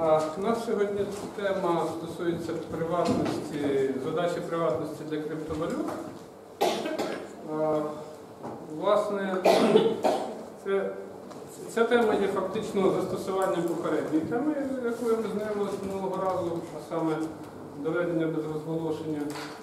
У нас сьогодні тема стосується приватності, задачі приватності для криптовалют. Власне, ця тема є фактично застосуванням попередньої теми, якою ми знайомилися минулого разу, а саме доведення без розголошення.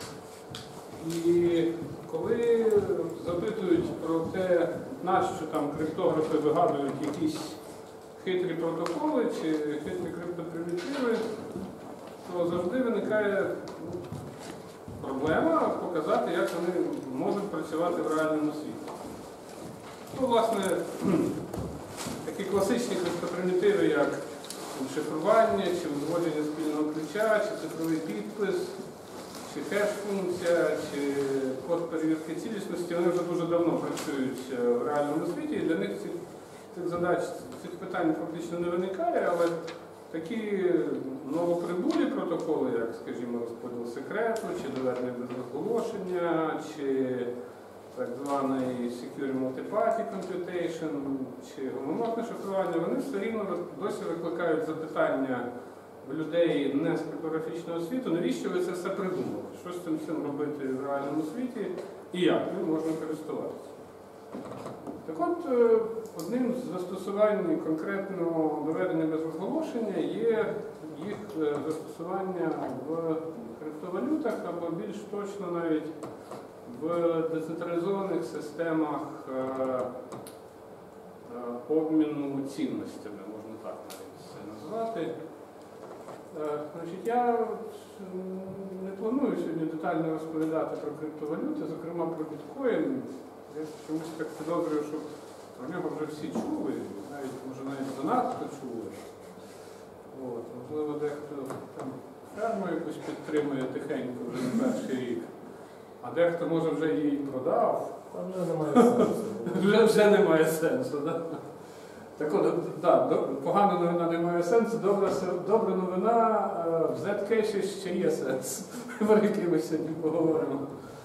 І коли запитують про те, нащо там криптографи вигадують якісь хитрі протоколи чи хитрі криптопримітиви, то завжди виникає проблема показати, як вони можуть працювати в реальному світі. Ну, власне, такі класичні криптопримітиви, як шифрування, чи узгодження спільного ключа, чи цифровий підпис, чи хеш-функція, чи код перевірки цілісності, вони вже дуже давно працюють в реальному світі, і для них цих задач, цих питань фактично не виникає, але такі новоприбулі протоколи, як, скажімо, розподіл секрету, чи доведення без розголошення, чи так званий Secure Multi-Party Computation, чи гомоморфне шифрування, вони все рівно досі викликають запитання в людей не з криптографічного світу, навіщо ви це все придумали? Що з цим всім робити в реальному світі і як ним можна користуватися? Так от, одним з застосувань конкретного доведення без розголошення є їх застосування в криптовалютах, або більш точно навіть в децентралізованих системах обміну цінностями, можна так навіть це назвати. Значить, я не планую сьогодні детально розповідати про криптовалюти, зокрема про біткоін. Я чомусь так підозрюю, що про нього вже всі чули, може навіть занадто чули. Можливо, дехто там ферму якусь підтримує тихенько вже не перший рік, а дехто, може, вже її продав. Там вже немає сенсу. Вже немає сенсу, так? Так от, погана новина не має сенсу, добра новина, в Zcash ще є сенс, про який ми сьогодні поговоримо.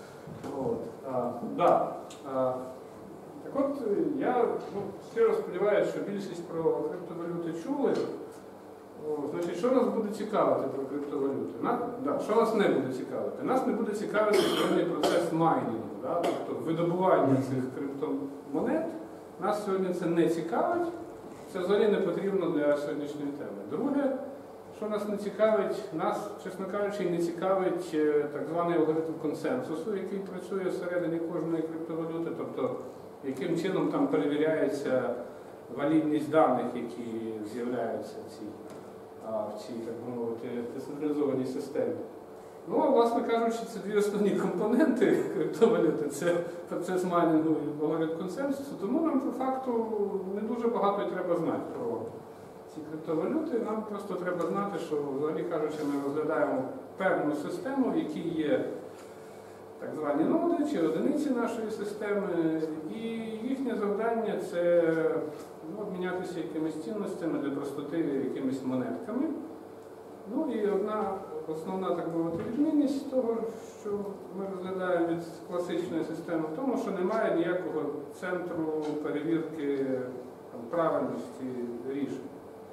Так от, я щиро сподіваюся, що більшість про криптовалюти чули. Значить, що нас буде цікавити про криптовалюти? Що нас не буде цікавити? Нас не буде цікавити сьогодні процес майнінгу, тобто видобування цих криптомонет. Нас сьогодні це не цікавить, це взагалі не потрібно для сьогоднішньої теми. Друге, що нас не цікавить, нас, чесно кажучи, не цікавить так званий алгоритм консенсусу, який працює всередині кожної криптовалюти, тобто яким чином там перевіряється валідність даних, які з'являються в цій, так мовити, децентралізованій системі. Ну, а, власне кажучи, це дві основні компоненти криптовалюти. Це процес майнінгу і алгоритм консенсусу, тому нам, по факту, не дуже багато і треба знати про ці криптовалюти. Нам просто треба знати, що, взагалі кажучи, ми розглядаємо певну систему, в якій є так звані ноди чи одиниці нашої системи, і їхнє завдання – це обмінятися якимись цінностями для простоти, якимись монетками. Ну і одна основна, так мовити, відмінність того, що ми розглядаємо від класичної системи, в тому, що немає ніякого центру перевірки правильності рішень.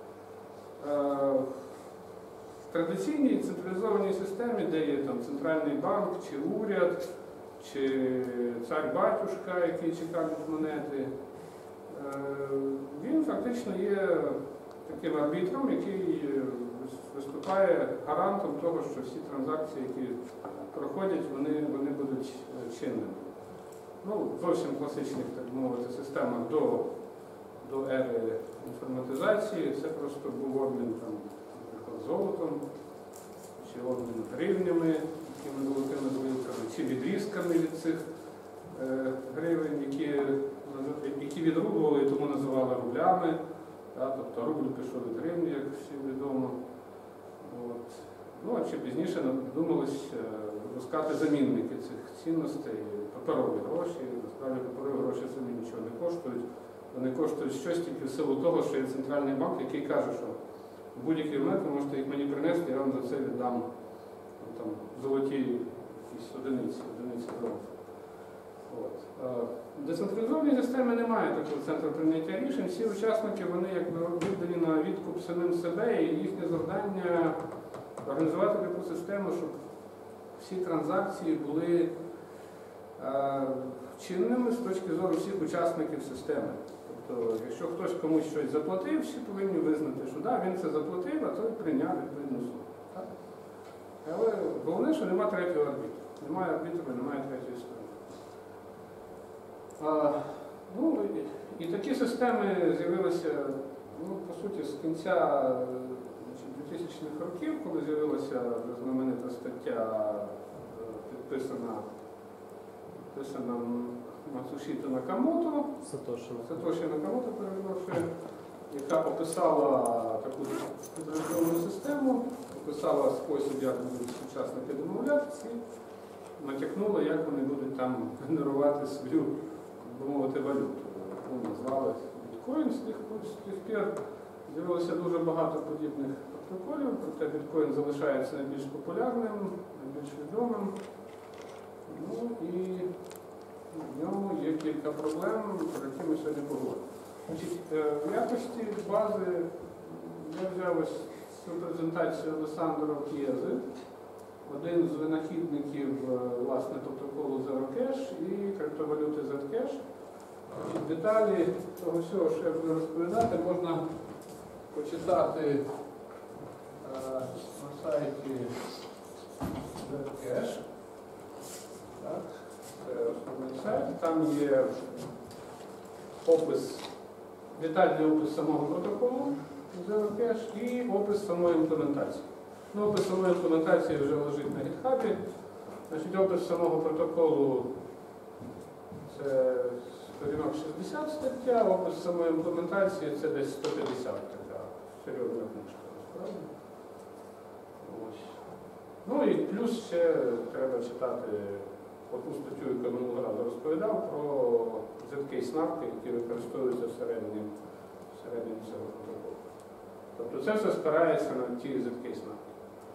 В традиційній централізованій системі, де є там центральний банк, чи уряд, чи цар-батюшка, який чекають монети, він фактично є таким арбітром, який виступає гарантом того, що всі транзакції, які проходять, вони будуть чинними. Ну, зовсім класичних, так мовити, системах до ери інформатизації це просто був обмін там, наприклад, золотом, чи обмін гривнями, якими золотими зливками, чи відрізками від цих гривень, які відрубували і тому називали рублями. Тобто рубль пішов від гривні, як всім відомо. Ну, а чи пізніше думалось випускати замінники цих цінностей, паперові гроші. Насправді паперові гроші самі нічого не коштують. Вони коштують щось тільки в силу того, що є центральний банк, який каже, що в будь-який момент ви можете їх мені принести, я вам за це віддам там, золоті якісь одиниці золота. В децентралізованій системі немає такого центру прийняття рішень. Всі учасники, вони якби віддані на відкуп самим себе, і їхнє завдання організувати таку систему, щоб всі транзакції були чинними з точки зору всіх учасників системи. Тобто, якщо хтось комусь щось заплатив, всі повинні визнати, що да, він це заплатив, а той прийняв відповідну суму. Так? Але головне, що немає третього арбітру. Немає арбітру, немає третьої сторони. Ну, і такі системи з'явилися, ну, по суті, з кінця 2000-х років, коли з'явилася знаменита стаття, підписана Мацушіто Накамото, Сатоші Накамото, перепрошую, яка описала таку підрозумну систему, описала спосіб, як будуть учасники домовлятися, і натякнула, як вони будуть там генерувати свою, так би мовити, валюту. Вони назвали біткоін, з тих пір з'явилося дуже багато подібних протоколів, проте біткоін залишається найбільш популярним, найбільш відомим. Ну і в ньому є кілька проблем, про які ми сьогодні поговоримо. В якості бази я взяв ось цю презентацію Алессандро К'єзи, один з винахідників власне протоколу ZeroCash і криптовалюти Zcash. Деталі того всього, що я буду розповідати, можна почитати на сайті Zcash. Так, це основний сайт. Там є опис, детальний опис самого протоколу ZeroCash і опис самої імплементації. Ну, опис самої імплементації вже лежить на GitHub. Значить, опис самого протоколу це сторінок 60 стаття, опис самої імплементації це десь 150 така серйозна книжка, насправді. Ось. Ну і плюс ще треба читати оту статтю, яку минулого разу розповідав, про ZK-снарки, які використовуються всередині цього протоколу. Тобто це все спирається на ті ZK-снарки.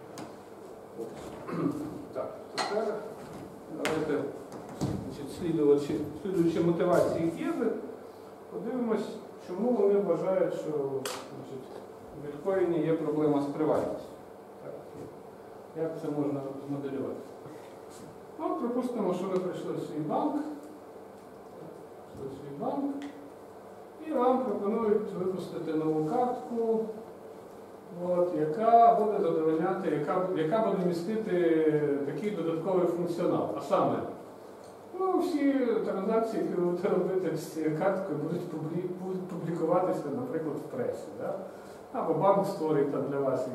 Так, тепер давайте, слідуючи мотивації К'єзи, подивимось, чому вони вважають, що в біткоїні є проблема з приватністю. Як це можна змоделювати? Ну, припустимо, що ви прийшли в свій банк, і вам пропонують випустити нову картку, яка буде задовольняти, яка буде містити такий додатковий функціонал. А саме, ну, всі транзакції, які ви будете робити з цією карткою, будуть публікуватися, наприклад, в пресі. Да? Або банк створить там для вас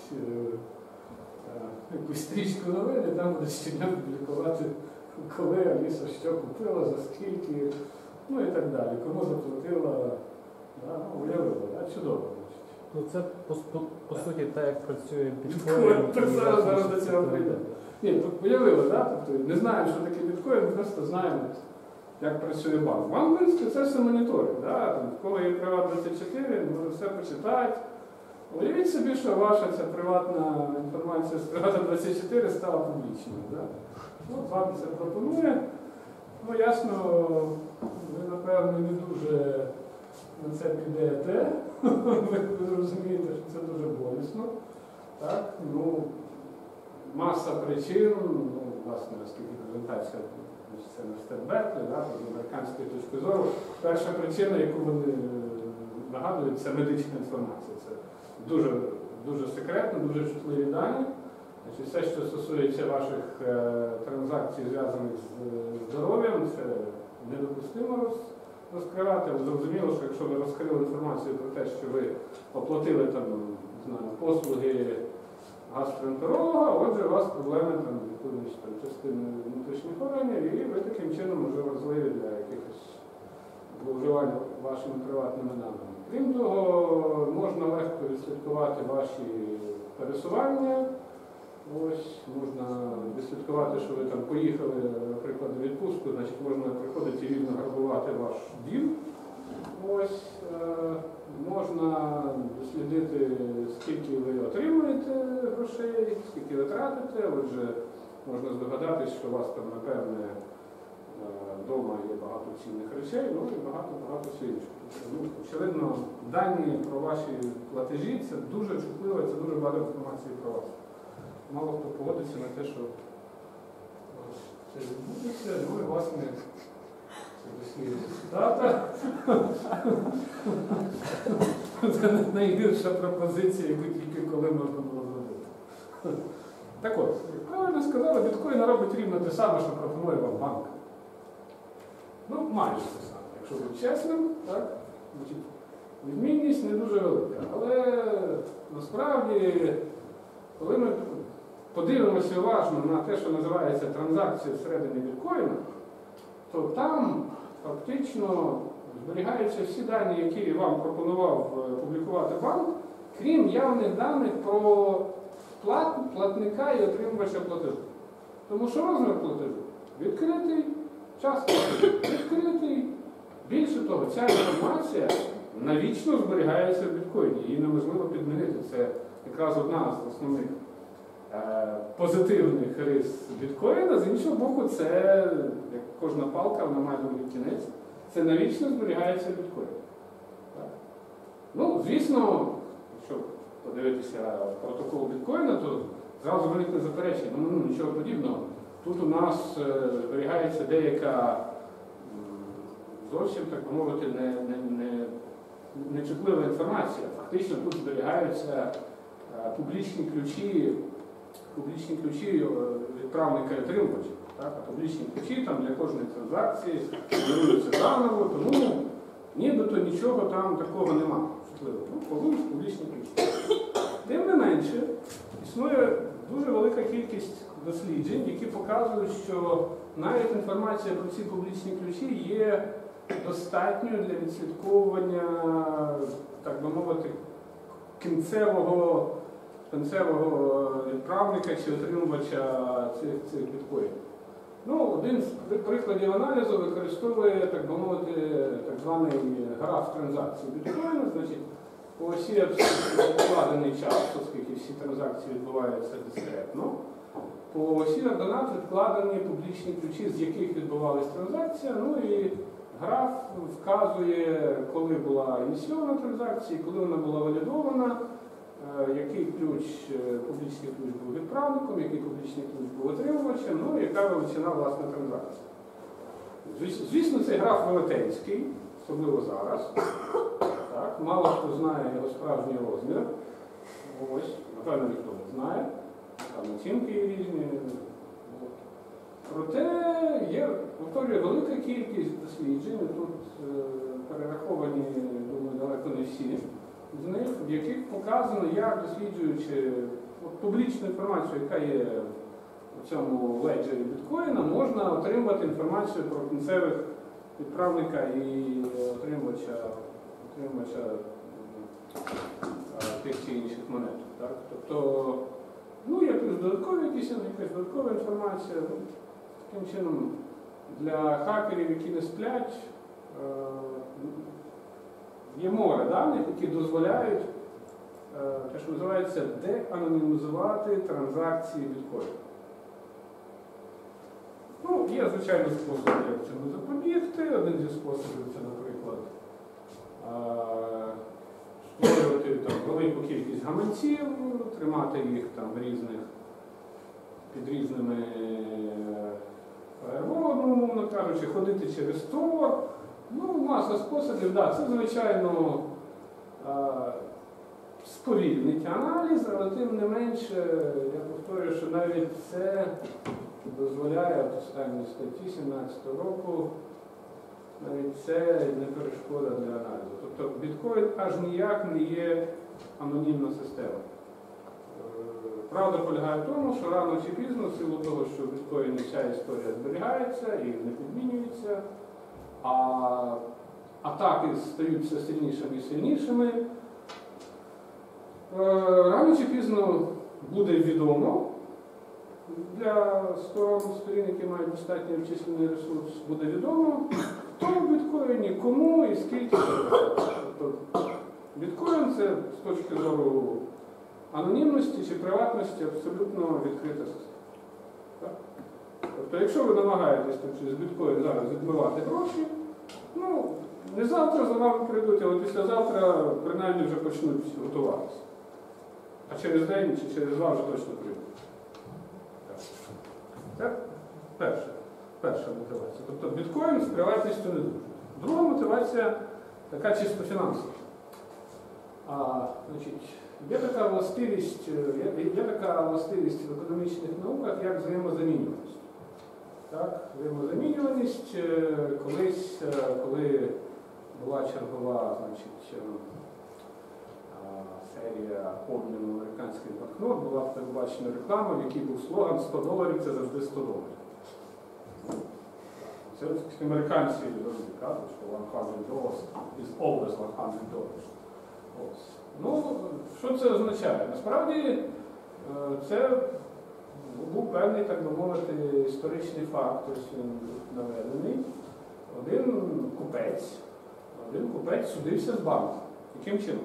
якусь стрічку новин, і там буде щодня публікувати, коли Аліса що купила, за скільки, ну і так далі. Кому заплатила, да? Ну, уявила, да? Чудово. Ну це по суті так, як працює біткоін. Так зараз до цього прийде. Ні, уявили, да? Тобто не знаємо, що таке біткоін, просто знаємо, як працює банк. Банк, в принципі, це все моніторить. Да? Коли є Приват24, може все почитати. Уявіть собі, що ваша ця приватна інформація з Привата24 стала публічною. Да? Ну, вам це пропонує. Ну, ясно, ви, напевно, не дуже на це підете. Ви розумієте, що це дуже болісно. Так? Ну, маса причин, ну, власне, оскільки презентація це не Стетбеклі, да, з американської точки зору. Перша причина, яку вони нагадують, це медична інформація. Це дуже секретно, дуже чутливі дані. Значить, все, що стосується ваших транзакцій, зв'язаних з здоров'ям, це недопустимо розкривати. Зрозуміло, що якщо ви розкрили інформацію про те, що ви оплатили там, не знаю, послуги гастроентеролога, отже, у вас проблеми там, якоюсь частиною внутрішніх органів, і ви таким чином вже важливі для якихось зловживань вашими приватними даними. Крім того, можна легко відслідкувати ваші пересування. Ось, можна відслідкувати, що ви там поїхали, наприклад, у відпустку, значить можна приходити і вільно грабувати ваш дім. Ось, можна дослідити, скільки ви отримуєте грошей, скільки ви тратите. Отже, можна здогадатись, що у вас там, напевне, Вдома є багато цінних речей, ну і багато всього іншого. Ну, очевидно, дані про ваші платежі це дуже чутливо, це дуже багато інформації про вас. Мало хто погодиться на те, що це відбудеться, ну і власне це дослідна цитата. Це найгірша пропозиція, яку тільки коли можна було зробити. Так от, як правильно сказали, біткоін робить рівно те саме, що пропонує вам банк. Ну, майже те саме. Якщо бути чесним, так, відмінність не дуже велика. Але насправді, коли ми подивимося уважно на те, що називається транзакція всередині біткоїна, то там фактично зберігаються всі дані, які вам пропонував публікувати банк, крім явних даних про платника і отримувача платежу. Тому що розмір платежу відкритий, час платежу відкритий. Більше того, ця інформація навічно зберігається в біткоїні, її неможливо підмінити. Це якраз одна з основних позитивних рис біткоїна. З іншого боку, це, як кожна палка, вона має другий кінець, це навічно зберігається в біткоїні. Ну, звісно, якщо подивитися протокол біткоїна, то зразу виникне заперечення. Ну, нічого подібного. Тут у нас зберігається деяка зовсім, так би мовити, нечутлива інформація. Фактично тут зберігаються публічні ключі відправника і отримувача. А публічні ключі там для кожної транзакції генеруються заново, тому нібито нічого там такого нема чутливого. Ну, повинні публічні ключі. Тим не менше, існує дуже велика кількість досліджень, які показують, що навіть інформація про ці публічні ключі є достатньою для відслідковування, так би мовити, кінцевого відправника чи отримувача цих біткоїнів. Ну, один з прикладів аналізу використовує, так би мовити, так званий граф транзакцій біткоїну. Значить, по осі відкладений час, оскільки всі транзакції відбуваються дискретно. По осі ординат відкладені публічні ключі, з яких відбувалася транзакція. Ну і граф вказує, коли була ініційована транзакція, коли вона була валідована, який публічний ключ був відправником, який публічний ключ був отримувачем, ну і яка величина власне транзакції. Звісно, цей граф велетенський, особливо зараз. Так, мало хто знає його справжній розмір. Ось, напевно, ніхто не знає. Там оцінки є різні. Проте є, повторюю, велика кількість досліджень, тут перераховані, думаю, далеко не всі з них, в яких показано, як досліджуючи публічну інформацію, яка є в цьому леджері біткоїна, можна отримати інформацію про кінцевих відправника і отримувача тих чи інших монет. Так? Тобто, ну, є плюс якась додаткова інформація. Таким чином, для хакерів, які не сплять, є море даних, які дозволяють, те, що називається, деанонімізувати транзакції біткоїну. Ну, є, звичайно, способи, як цьому запобігти. Один зі способів це, наприклад, створювати велику кількість гаманців, тримати їх там під різними фаєрволами, умовно кажучи, ходити через Tor. Ну, маса способів, да, це, звичайно, сповільнить аналіз, але тим не менше, я повторюю, що навіть це дозволяє в останній статті 2017 року, навіть це не перешкода для аналізу. Тобто біткоін аж ніяк не є анонімна система. Правда полягає в тому, що рано чи пізно, в силу того, що в біткоїні ця історія зберігається і не підмінюється, а атаки стають все сильнішими і сильнішими, рано чи пізно буде відомо для сторін, які мають достатньо численний ресурс, буде відомо, хто в біткоїні, кому і скільки. Тобто біткоін – це з точки зору анонімності чи приватності абсолютно відкрита система. Тобто, якщо ви намагаєтесь там, через біткоін зараз відмивати гроші, ну, не завтра за вами прийдуть, але післязавтра принаймні вже почнуть готуватися. А через день чи через два вже точно прийдуть. Це перша мотивація. Тобто біткоін з приватністю не дуже. Друга мотивація така чисто фінансова. Значить, є така властивість в економічних науках, як взаємозамінюваність. Так, взаємозамінюваність колись, коли була чергова, значить, серія обміну американських банкнот, була передбачена реклама, в якій був слоган $100 – це завжди $100. Це американці завжди кажуть, що $100 is always $100. Ось. Ну, що це означає? Насправді, це був певний, так би мовити, історичний факт, ось він наведений. Один купець судився з банком. Яким чином?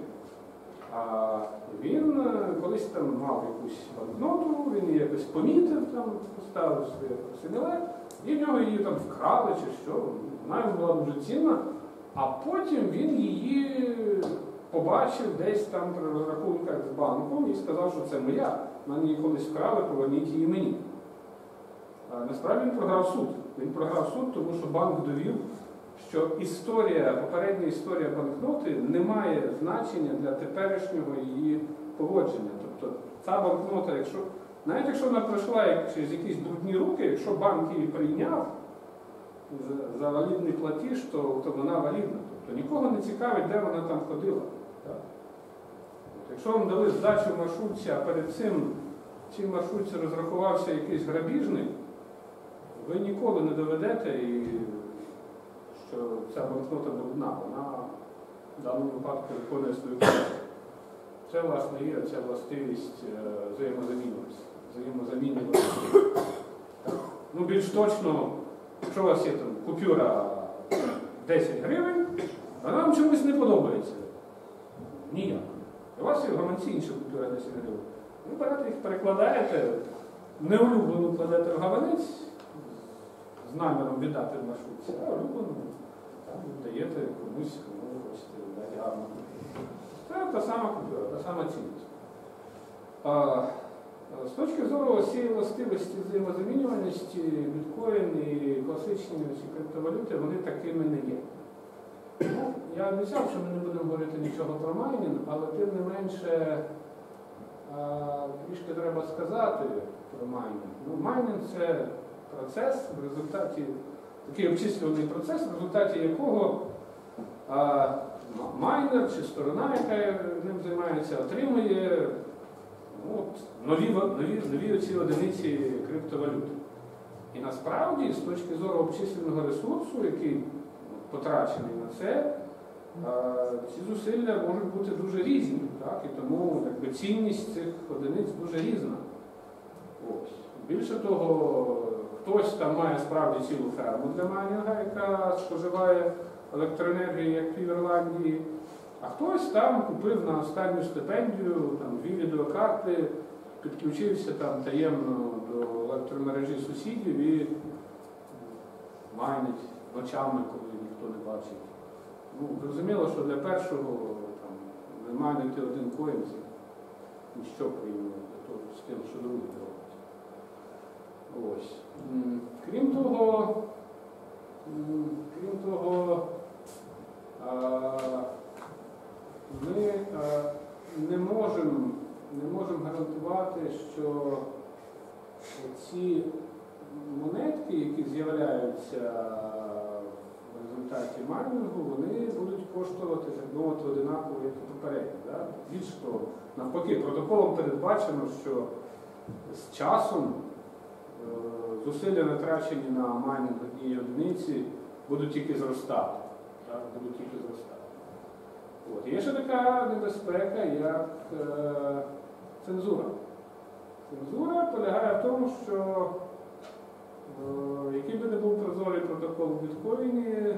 Він колись там мав якусь банкноту, він її якось помітив, там, поставив своє факсиміле, і в нього її там вкрали чи що. Вона йому була дуже цінна, а потім він її побачив десь там при розрахунках з банком і сказав, що це моя. Мене її колись вкрали, поверніть її мені. Насправді він програв суд. Він програв суд, тому що банк довів, що попередня історія банкноти не має значення для теперішнього її поводження. Тобто ця банкнота, навіть якщо вона пройшла через якісь брудні руки, якщо банк її прийняв за валідний платіж, то вона валідна. Тобто нікого не цікавить, де вона там ходила. Так? Якщо вам дали здачу в маршрутці, а перед цим в цій маршрутці розрахувався якийсь грабіжник, ви ніколи не доведете, що ця банкнота брудна, вона в даному випадку виконує свою функцію. Це, власне, є ця властивість взаємозамінюваності. Ну, більш точно, якщо у вас є там купюра 10 гривень, вона вам чомусь не подобається. Ніяк. У вас є в гаманці інша купюра 10 гривень. Ви берете їх, перекладаєте, неулюблену кладете в гаманець, з наміром віддати в маршрутці, а улюблену даєте комусь, кому ви хочете дати гарну купюру. Це та сама купюра, та сама цінність. З точки зору цієї властивості взаємозамінюваності, біткоін і класичні криптовалюти, вони такими не є. Ну, я обіцяв, що ми не будемо говорити нічого про майнінг, але тим не менше трішки треба сказати про майнінг. Ну, майнінг – це процес, в результаті, такий обчислюваний процес, в результаті якого майнер чи сторона, яка ним займається, отримує нові оці одиниці криптовалюти. І насправді, з точки зору обчисленого ресурсу, який потрачений на це, ці зусилля можуть бути дуже різні. Так? І тому цінність цих одиниць дуже різна. Ось. Більше того, хтось там має справді цілу ферму для майнінга, яка споживає електроенергію, як в Ірландії, а хтось там купив на останню стипендію там 2 відеокарти, підключився там таємно до електромережі сусідів і майнить ночами, коли ніхто не бачить. Ну, зрозуміло, що для першого там, не майнити один коін, це ніщо порівняно з тим, що другий робить. Ось. Крім того, ми не можемо гарантувати, що ці монетки, які з'являються в результаті майнінгу, вони будуть коштувати, так мовити, одинаково, як і попередні. Да? Більше того, навпаки, протоколом передбачено, що з часом зусилля, натрачені на майнінг однієї одиниці, будуть тільки зростати. Так? Будуть тільки зростати. От. Є ще така небезпека, як цензура. Цензура полягає в тому, що який би не був прозорий протокол в біткоїні,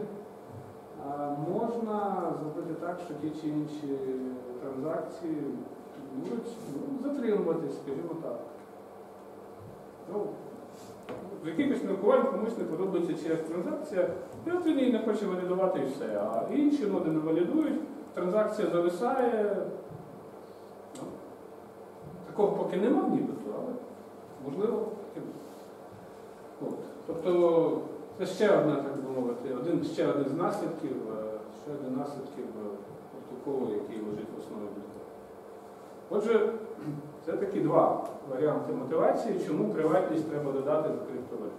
можна зробити так, що ті чи інші транзакції будуть затримуватись, скажімо так. Ну, з якихось міркувань комусь не подобається чиясь транзакція, і от він її не хоче валідувати і все. А інші ноди не валідують, транзакція зависає. Ну, такого поки нема нібито, але можливо таке буде. От. Тобто це ще одна, так би мовити, ще один з наслідків, протоколу, який лежить в основі біткоїну. Отже, це такі два варіанти мотивації, чому приватність треба додати до криптовалют.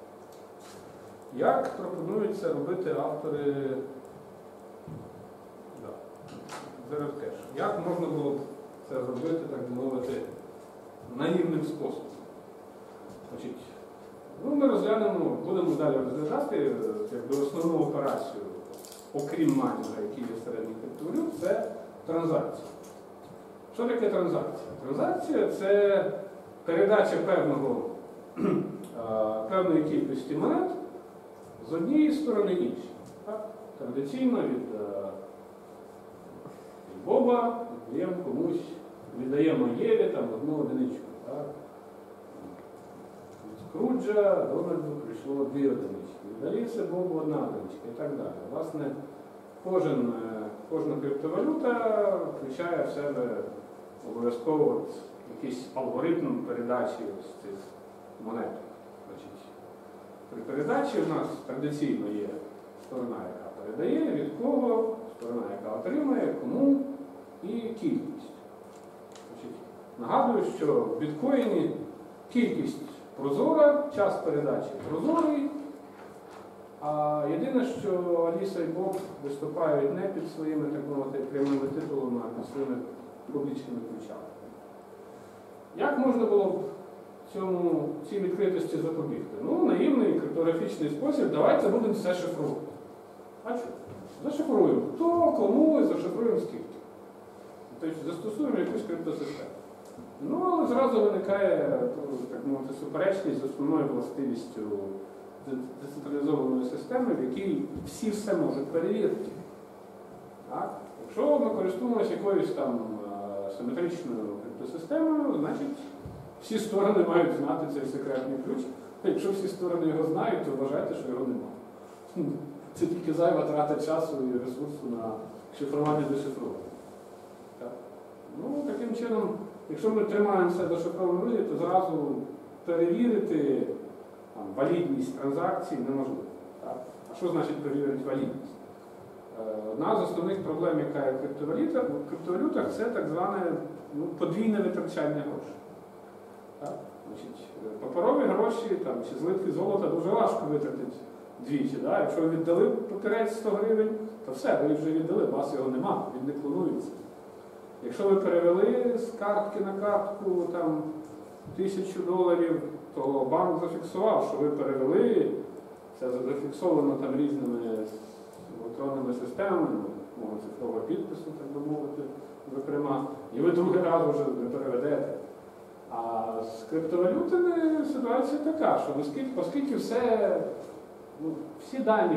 Як пропонують це робити автори ZeroCash? Як можна було б це зробити, так би мовити, наївним способом? Значить, ми розглянемо, будемо далі розглядати якби основну операцію, окрім майнінга, який є середній криптовалют, це транзакція. Що таке транзакція? Транзакція – це передача певної кількості монет з однієї сторони іншої. Традиційно від Боба віддаємо Єві там, одну одиничку. Так? Від Скруджа Дональду прийшло 2 одинички. Від Аліси Бобу 1 одиничка і так далі. Власне, кожна криптовалюта включає в себе обов'язково якийсь алгоритм передачі цих монет. Значить, при передачі у нас традиційно є сторона, яка передає, від кого, сторона, яка отримує, кому і кількість. Значить, нагадую, що в біткоїні кількість прозора, час передачі прозорий, а єдине, що Аліса і Боб виступають не під своїми, так мовити, прямими титулами, а під своїми публічними ключами. Як можна було б цій відкритості запобігти? Ну, наївний криптографічний спосіб, давайте будемо все шифрувати. А що? Зашифруємо хто, кому і зашифруємо скільки. Тобто застосуємо якусь криптосистему. Ну, але зразу виникає, так мовити, суперечність з основною властивістю децентралізованої системи, в якій всі все можуть перевірити. Так? Якщо ми користуємося якоюсь там симетричною криптосистемою, значить всі сторони мають знати цей секретний ключ. Якщо всі сторони його знають, то вважайте, що його немає. Це тільки зайва трата часу і ресурсу на шифрування дешифрування. Так? Ну, таким чином, якщо ми тримаємося до шифрованого вигляду, то зразу перевірити валідність транзакцій неможливо. Так? А що значить перевірити валідність? Одна з основних проблем, яка є в криптовалютах, це так зване подвійне витрачання грошей. Так? Значить, паперові гроші там, чи злитки золота дуже важко витратити двічі. Так? Якщо ви віддали папірець 100 гривень, то все, ви вже віддали, у вас його нема, він не клонується. Якщо ви перевели з картки на картку там, $1000, то банк зафіксував, що ви перевели, це зафіксовано там різними електронними системами, мого цифрового підпису, так би мовити, зокрема, і ви другий раз вже не переведете. А з криптовалютами ситуація така, що оскільки всі дані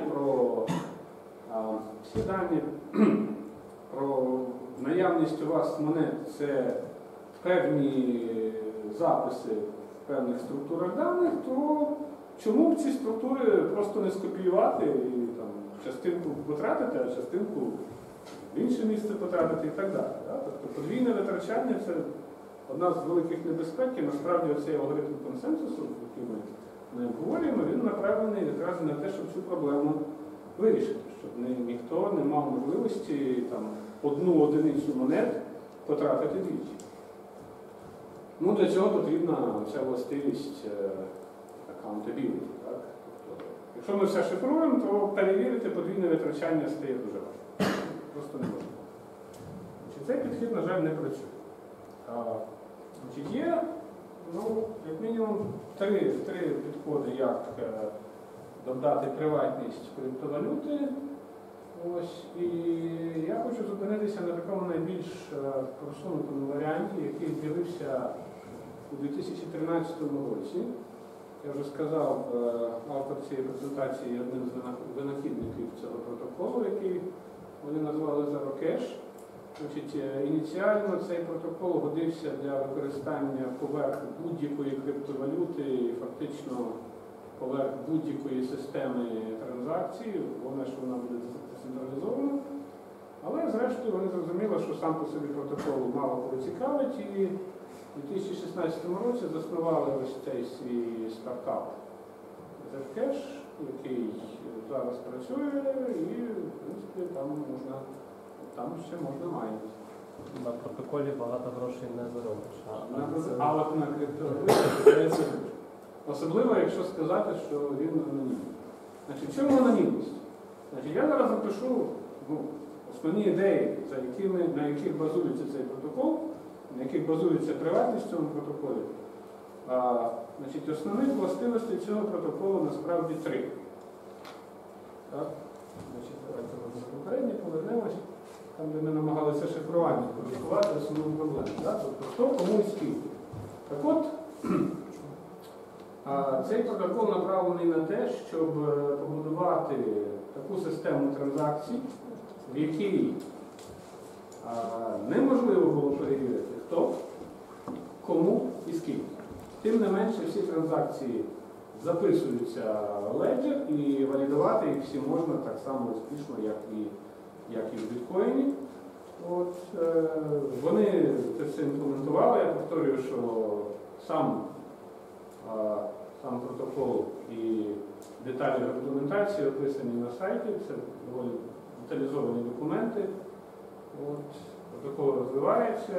про наявність у вас монет – це певні записи в певних структурах даних, то чому б ці структури просто не скопіювати і там, частинку потратити, а частинку в інше місце потратити і так далі. Тобто подвійне витрачання – це одна з великих небезпек, і насправді оцей алгоритм консенсусу, який ми обговорюємо, він направлений якраз на те, щоб цю проблему вирішити, щоб ніхто не мав можливості там, 1 одиницю монет потратити двічі. Ну, для цього потрібна ця властивість accountability. Так? Тобто, якщо ми все шифруємо, то перевірити подвійне витрачання стає дуже важко. Просто не можна. Цей підхід, на жаль, не працює. Є, як мінімум, три підходи, як додати приватність криптовалюти. Ось, і я хочу зупинитися на такому найбільш просунутому варіанті, який з'явився у 2013 році. Я вже сказав, автор цієї презентації є одним з винахідників цього протоколу, який вони назвали ZeroCash. Ініціально цей протокол годився для використання поверх будь-якої криптовалюти і фактично поверх будь-якої системи транзакцій, головне, що вона буде децентралізована. Але зрештою вони зрозуміли, що сам по собі протокол мало кого цікавить, і у 2016 році заснували ось цей свій стартап Zcash, який зараз працює, і в принципі там ще можна майнити. На протоколі багато грошей не заробиш. А от на криптовалюті особливо, якщо сказати, що він анонімний. Значить, в чому анонімність? Значить, я зараз запишу основні ідеї, на яких базується цей протокол, на яких базується приватність в цьому протоколі. Значить, основних властивостей цього протоколу насправді 3. Так? Значить, давайте ми попередньо повернемось. Там, де ми намагалися шифрування продукувати основну проблему. Так? Тобто, хто, кому і скільки. Так от, цей протокол направлений на те, щоб побудувати таку систему транзакцій, в якій неможливо було перевірити, хто, кому і скільки. Тим не менше, всі транзакції записуються в Ledger і валідувати їх всі можна так само успішно, як і в біткоїні. От, вони це імплементували. Я повторюю, що сам протокол і деталі документації описані на сайті. Це доволі деталізовані документи. От, протокол розвивається,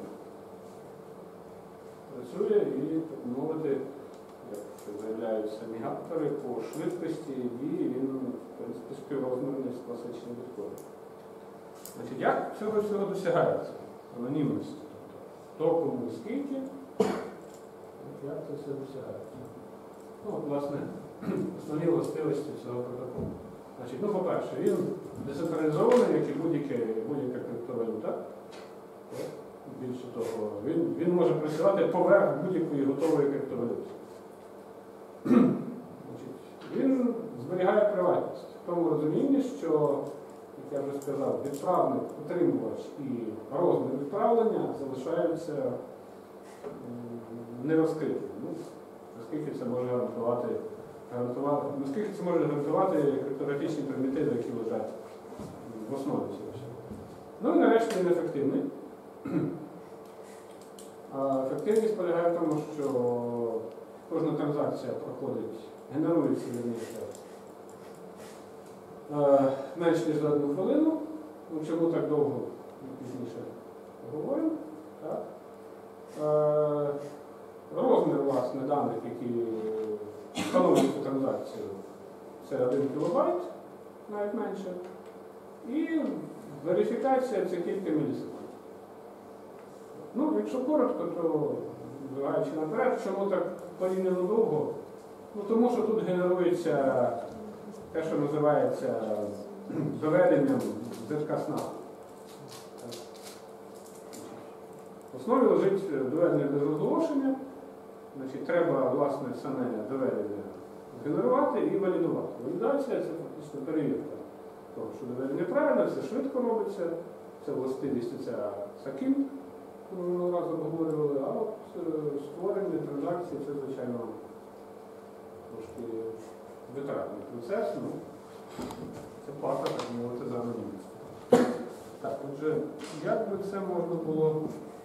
працює і, так мовити, як заявляють самі автори, по швидкості дії він, в принципі, співрозмірний з класичним біткоїном. Значить, як цього всього досягається? Анонімності. Хто, кому, скільки, як це все досягається? Ну, от, власне, основні властивості цього протоколу. Значить, ну, по-перше, він децентралізований, як і будь-яка криптовалюта. Більше того, він може працювати поверх будь-якої готової криптовалюти. Він зберігає приватність в тому розумінні, що, як я вже сказав, відправник, отримувач і розмір відправлення залишаються нерозкритими. Наскільки це може гарантувати криптографічні примітиви, які лежать в основі цього всього. Ну і нарешті він ефективний. Ефективність полягає в тому, що кожна транзакція генерується менш ніж за 1 хвилину. Ну, чому так довго, ми пізніше поговоримо. Розмір, власне, даних, які встановлюють цю транзакцію, це 1 кілобайт, навіть менше. І верифікація це кілька мілісекунд. Ну, якщо коротко, то, збираючи наперед, чому так порівняно довго? Ну, тому що тут генерується те, що називається доведенням ZK-SNAP. В основі лежить доведення без розголошення. Значить, треба, власне, саме доведення генерувати і валідувати. Валідація – це фактично перевірка того, що доведення правильно, це швидко робиться, це властивість ця SAKIN, яку ми минулого разу обговорювали, а от створення транзакції – це, звичайно, трошки витратний процес, ну, це плата, так мовити, за анонімність. Так, отже, як би це можна було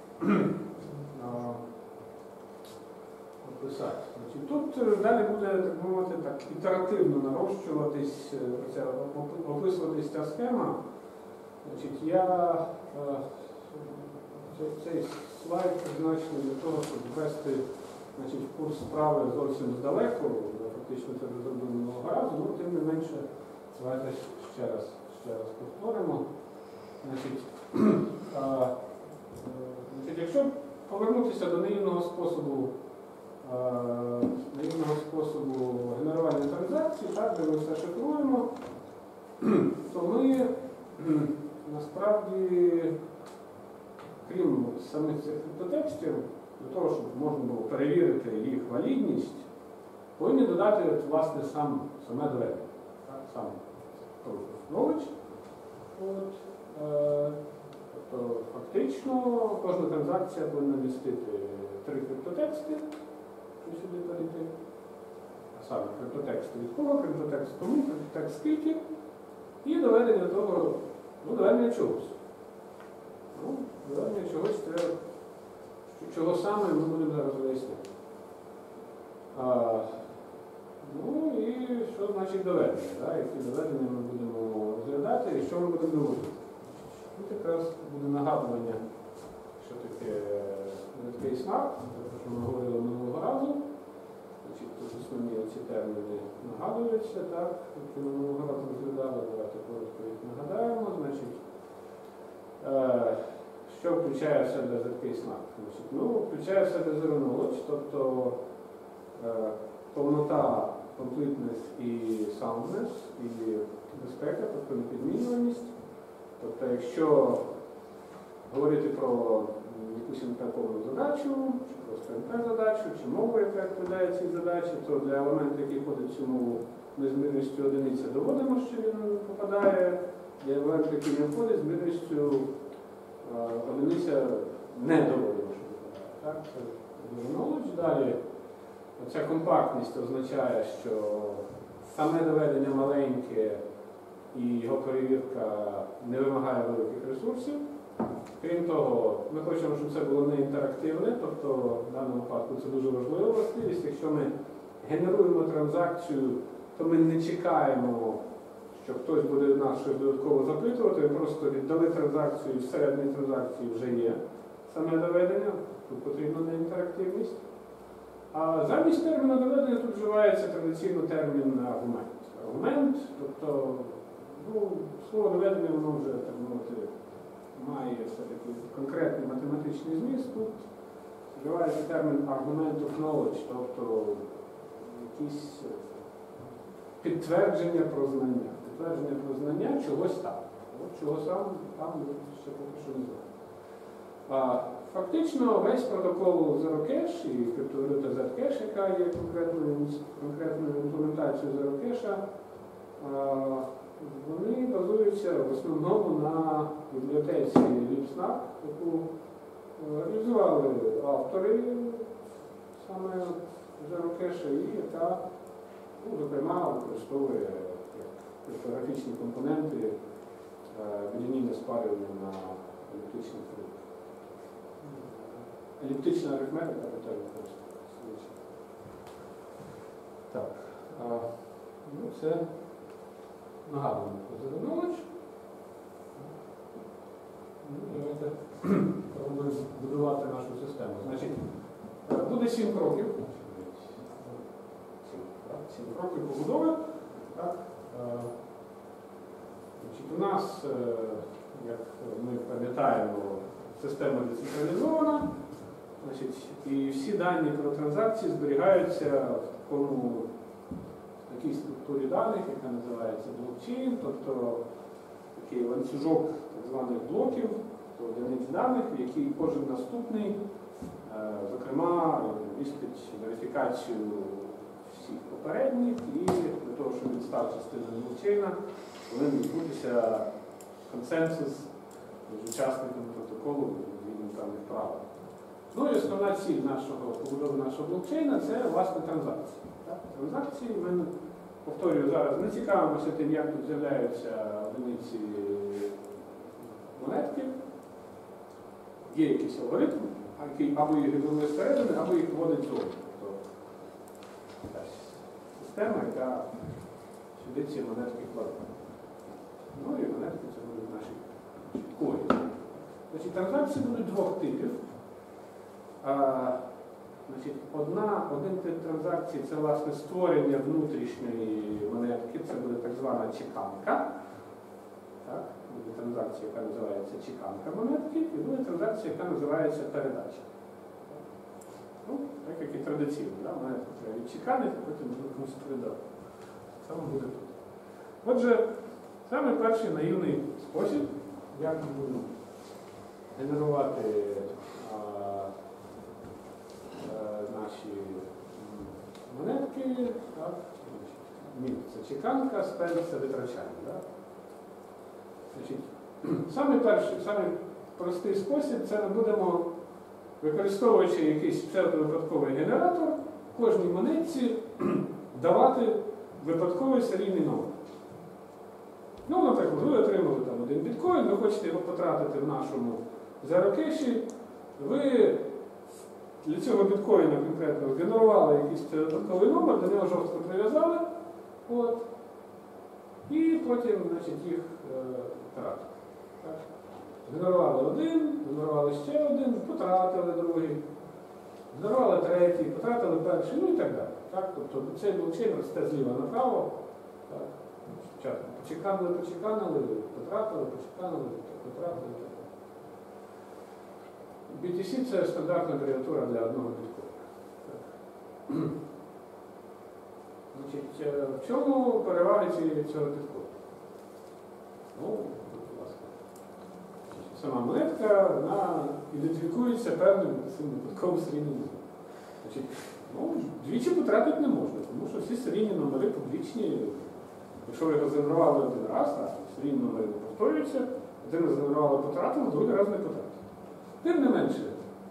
описати? Тут далі буде, так мовити, так, ітеративно нарощуватись, описуватись ця схема. Значить, цей слайд призначений для того, щоб ввести, значить, в курс справи зовсім здалеку, фактично це вже зробили минулого разу, ну, тим не менше, давайте ще раз повторимо. Значить, якщо повернутися до наївного способу генерування транзакцій, так, де ми все шифруємо, то ми насправді, крім самих цих криптотекстів, для того, щоб можна було перевірити їх валідність, повинні додати, власне, саме доведення. Сам knowledge. Тобто, фактично, кожна транзакція повинна містити 3 криптотексти, що сюди перейти. саме криптотексту від кого, криптотекст кому, криптотекст скільки, і доведення того, доведення чогось. Доведення чогось, чого саме ми будемо зараз виясняти. Ну і що значить доведення? Да? Які доведення ми будемо розглядати і що ми будемо доводити. Тут якраз буде нагадування, що таке Redcase Smart, те, що ми говорили минулого разу. Тут основні ці терміни нагадуються, так, які ми минулого разу розглядали, давайте коротко їх нагадаємо. Значить, що включає в себе Redcase Smart? Ну, включає в себе Zero Knowledge, тобто повнота, completeness і soundness, і безпека, тобто непідмінюваність. Тобто, якщо говорити про якусь інтерповану задачу, чи просто інтер-задачу, чи мову, яка відповідає цій задачі, то для елементу, який входить в цю мову, ми з мірністю одиниця доводимо, що він попадає, для елементу, який не входить, з мірністю одиниця не доводимо, що попадає. Так? Це knowledge. Далі оця компактність означає, що саме доведення маленьке і його перевірка не вимагає великих ресурсів. Крім того, ми хочемо, щоб це було не інтерактивне, тобто в даному випадку це дуже важлива властивість. Якщо ми генеруємо транзакцію, то ми не чекаємо, що хтось буде від нас щось додатково запитувати, ми просто віддали транзакцію, і всередині транзакції вже є саме доведення, тут потрібна не інтерактивність. А замість терміну доведення тут вживається традиційно термін аргумент. Аргумент, тобто, слово доведення, воно вже, так мовити, має все-таки конкретний математичний зміст. Тут вживається термін argument of knowledge, тобто якісь підтвердження про знання. Підтвердження про знання чогось там. От чого саме там ми ще поки що не знаємо. Фактично весь протокол ZeroCache і криптовалюта Zcash, яка є конкретною імплементацією ZeroCache, вони базуються в основному на бібліотеці LibSnark, яку реалізували автори саме ZeroCache, і яка, зокрема, використовує криптографічні компоненти білінійне спарювання на еліптичних функціях. Еліптична арифметика, теж використовується. Так. Це нагадування про Zero Knowledge. Давайте спробуємо будувати нашу систему. Значить, буде 7 кроків. 7 кроків побудови. Так. Значить, у нас, як ми пам'ятаємо, система децентралізована. Значить, і всі дані про транзакції зберігаються в такій структурі даних, яка називається блокчейн, тобто такий ланцюжок так званих блоків, одиниць даних, в якій кожен наступний, зокрема, містить верифікацію всіх попередніх, і для того, щоб він став частиною блокчейна, повинен відбутися консенсус між учасниками протоколу відповідно певних правил. Ну і основна ціль побудови нашого блокчейна – це, власне, транзакції. Транзакції, ми, повторюю, зараз не цікавимося тим, як тут з'являються одиниці монетки. Є якийсь алгоритм, який або їх генерує зсередини, або їх вводить зовні. Тобто система, яка сюди ці монетки кладе. Ну і монетки це будуть наші корі. Значить, транзакції будуть двох типів. Значить, один тип транзакції – це, власне, створення внутрішньої монетки, це буде так звана чеканка. Так? Буде транзакція, яка називається чеканка монетки, і буде транзакція, яка називається передача. Ну, так як і традиційно, да? Монетку треба відчеканити, а потім можна комусь передати. Саме буде тут. Отже, саме перший наївний спосіб, як ми будемо генерувати наші монетки, так, це чеканка, спенд це витрачання. Так? Значить, самий простий спосіб це ми будемо, використовуючи якийсь псевдовипадковий генератор, в кожній монетці давати випадковий серійний номер. Ну, наприклад, ви отримали там 1 біткоін, ви хочете його потратити в нашому зерокеші, ви для цього біткоїна конкретно згенерували якийсь випадковий номер, до нього жорстко прив'язали, от, і потім, значить, їх тратили. Згенерували 1, згенерували ще 1, потратили другий, згенерували третій, потратили перший, ну і так далі. Так? Тобто цей блокчейн росте зліва направо. Так? Спочатку почеканили, потратили, потратили. BTC – це стандартна абревіатура для одного біткоїна. Значить, в чому переваги цього біткоїна? Ну, будь ласка. Сама монетка, вона ідентифікується певним цим випадковим серійним номером. Значить, ну, двічі потратити не можна, тому що всі серійні номери публічні. Якщо ви його згенерували один раз, серійні номери не повторюються, один раз згенерували, потратили, другий раз не потратили. Тим не менше,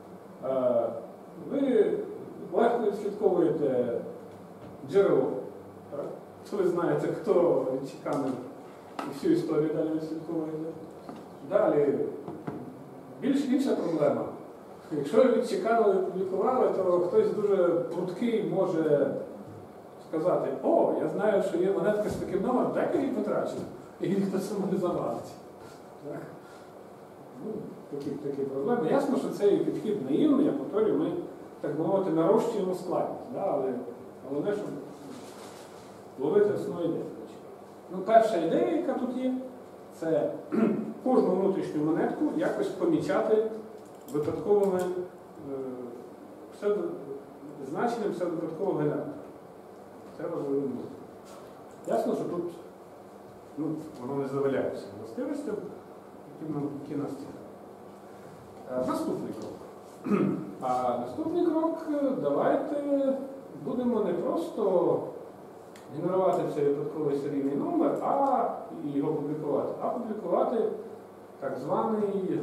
ви легко відслідковуєте джерело. Ви знаєте, хто відчеканив всю історію, далі відслідковуєте. Далі, більш інша проблема. Якщо ви відчеканили і публікували, то хтось дуже прудкий може сказати: о, я знаю, що є монетка з таким номером, дай-ка її потрачу. І ніхто цьому не завадить. Так? Ну, такі проблеми. Ясно, що цей підхід наївний, я повторюю, ми, так мовити, нарощуємо складність. Да? Але головне, щоб ловити основну ідею. Ну, перша ідея, яка тут є, це кожну внутрішню монетку якось помічати випадковими значенням псевдовипадкового генератора. Це важливо. Ясно, що тут воно не заваляється властивостям, які нас цікавлять. Наступний крок. Наступний крок, давайте будемо не просто генерувати цей випадковий серійний номер, і його публікувати, а публікувати так званий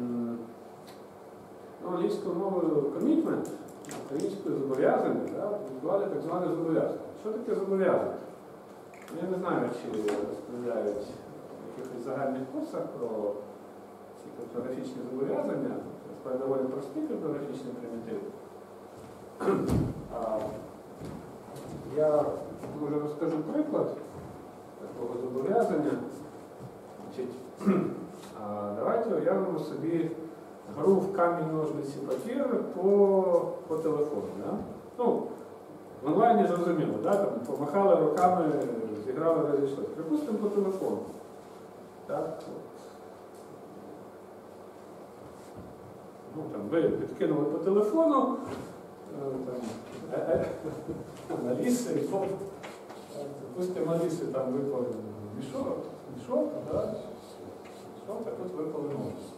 англійською мовою commitment, українською зобов'язання, публікувати так зване зобов'язання. Що таке зобов'язання? Я не знаю, чи розповідають в якихось загальних курсах про ці криптографічні зобов'язання. Це доволі прості криптографічні примітиви. Я може розкажу приклад такого зобов'язання. Давайте уявимо собі гру в камінь, ножниці, папір по телефону. Да? Ну, в онлайні зрозуміло, да? Там помахали руками, зіграли, розійшлися. Припустимо по телефону. Так? Ну, там, ви підкинули по телефону, Аліси, допустимо, Аліси там випали мішок, а тут випали ножниці.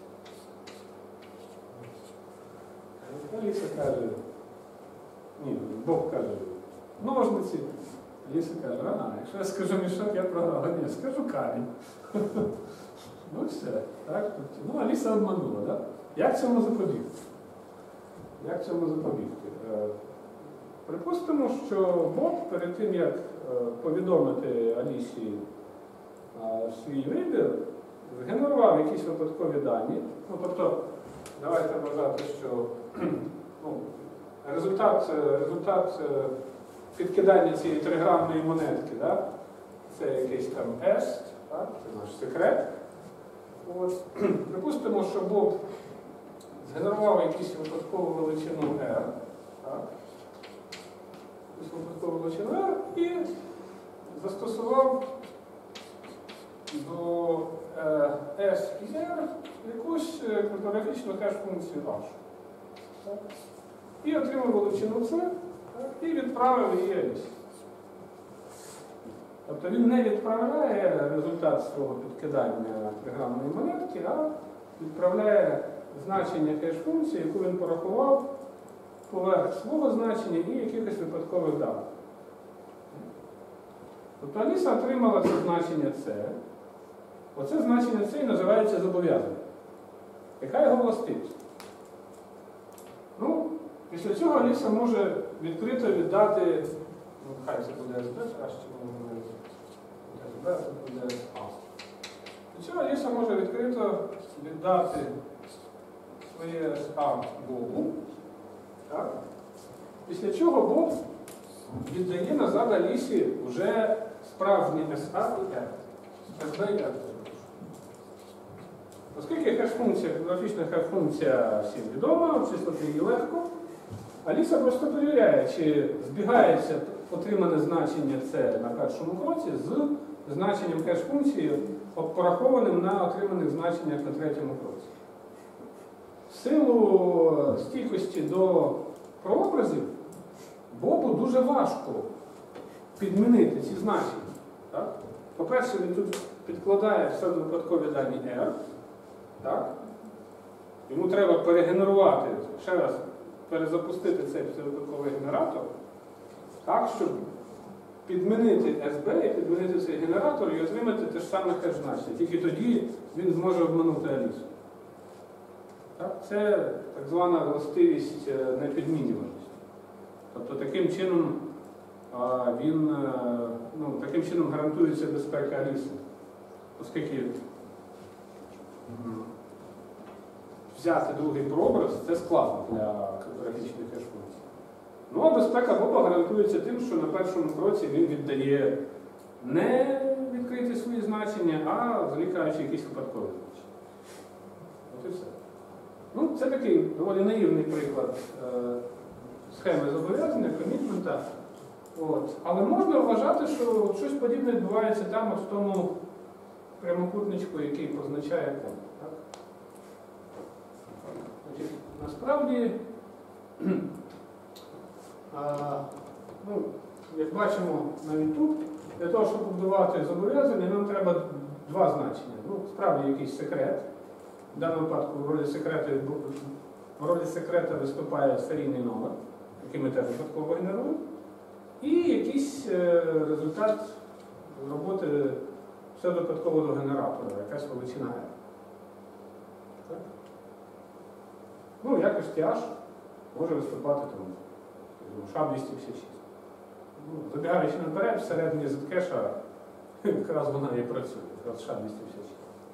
Аліса каже, Бог каже, ножниці. Аліса каже, якщо я скажу мішок, я програла. Ні, скажу камінь. Ну все. Так? Аліса обманула. Да? Як цьому запобігти? Припустимо, що Бог перед тим, як повідомити Алісі свій вибір, згенерував якісь випадкові дані. Тобто, давайте вважати, що результат підкидання цієї триграмної монетки, да? Це якийсь там S, так? Це наш секрет. Припустимо, що Бог згенерував якусь випадкову величину R, так? Якусь випадкову величину R і застосував до S і R якусь криптографічну кеш-функцію H. Так? І отримав величину C, так? І відправив її Алісі. Тобто він не відправляє результат свого підкидання триграмної монетки, а відправляє значення кеш-функції, яку він порахував поверх свого значення і якихось випадкових даних. Тобто Аліса отримала це значення C. Оце значення C називається зобов'язання. Яка його властивість? Після цього Аліса може відкрито віддати хай це буде СБ, краще воно не СБ, це буде А. До цього Аліса може відкрито віддати своє СА Бобу. Так? Після чого Боб віддає назад Алісі вже справжні СА і R. СБ і R. Оскільки хеш-функція, графічна хеш-функція всім відома, обчислити її легко, Аліса просто перевіряє, чи збігається отримане значення це на першому кроці з значенням хеш-функції, порахованим на отриманих значеннях на третьому кроці. В силу стійкості до прообразів Бобу дуже важко підмінити ці значення. Так? По-перше, він тут підкладає псевдовипадкові дані R. Так? Йому треба перегенерувати, ще раз перезапустити цей псевдовипадковий генератор, так, щоб підмінити SB і підмінити цей генератор і отримати те ж саме хеш-значення. Тільки тоді він зможе обманути Алісу. Так? Це так звана властивість непідмінюваності. Тобто таким чином таким чином гарантується безпека Аліси. Оскільки взяти другий прообраз це складно для криптографічних хеш-функцій. Ну а безпека Боба гарантується тим, що на першому кроці він віддає не відкриті свої значення, а залікаючи якісь випадкові значення. От і все. Ну, це такий доволі наївний приклад схеми зобов'язання, комітмента. Але можна вважати, що щось подібне відбувається там, в тому прямокутничку, який позначає код. Так? Значить, насправді, як бачимо навіть тут, для того, щоб побудувати зобов'язання, нам треба два значення. Справді якийсь секрет. В даному випадку в ролі секрета виступає серійний номер, який ми теж випадково генеруємо, і якийсь результат роботи псевдовипадкового генератора, якась величина R. Так? Якості H може виступати там, SHA-256. Забігаючи наперед, всередині Z-кеша якраз вона і працює, якраз SHA-256.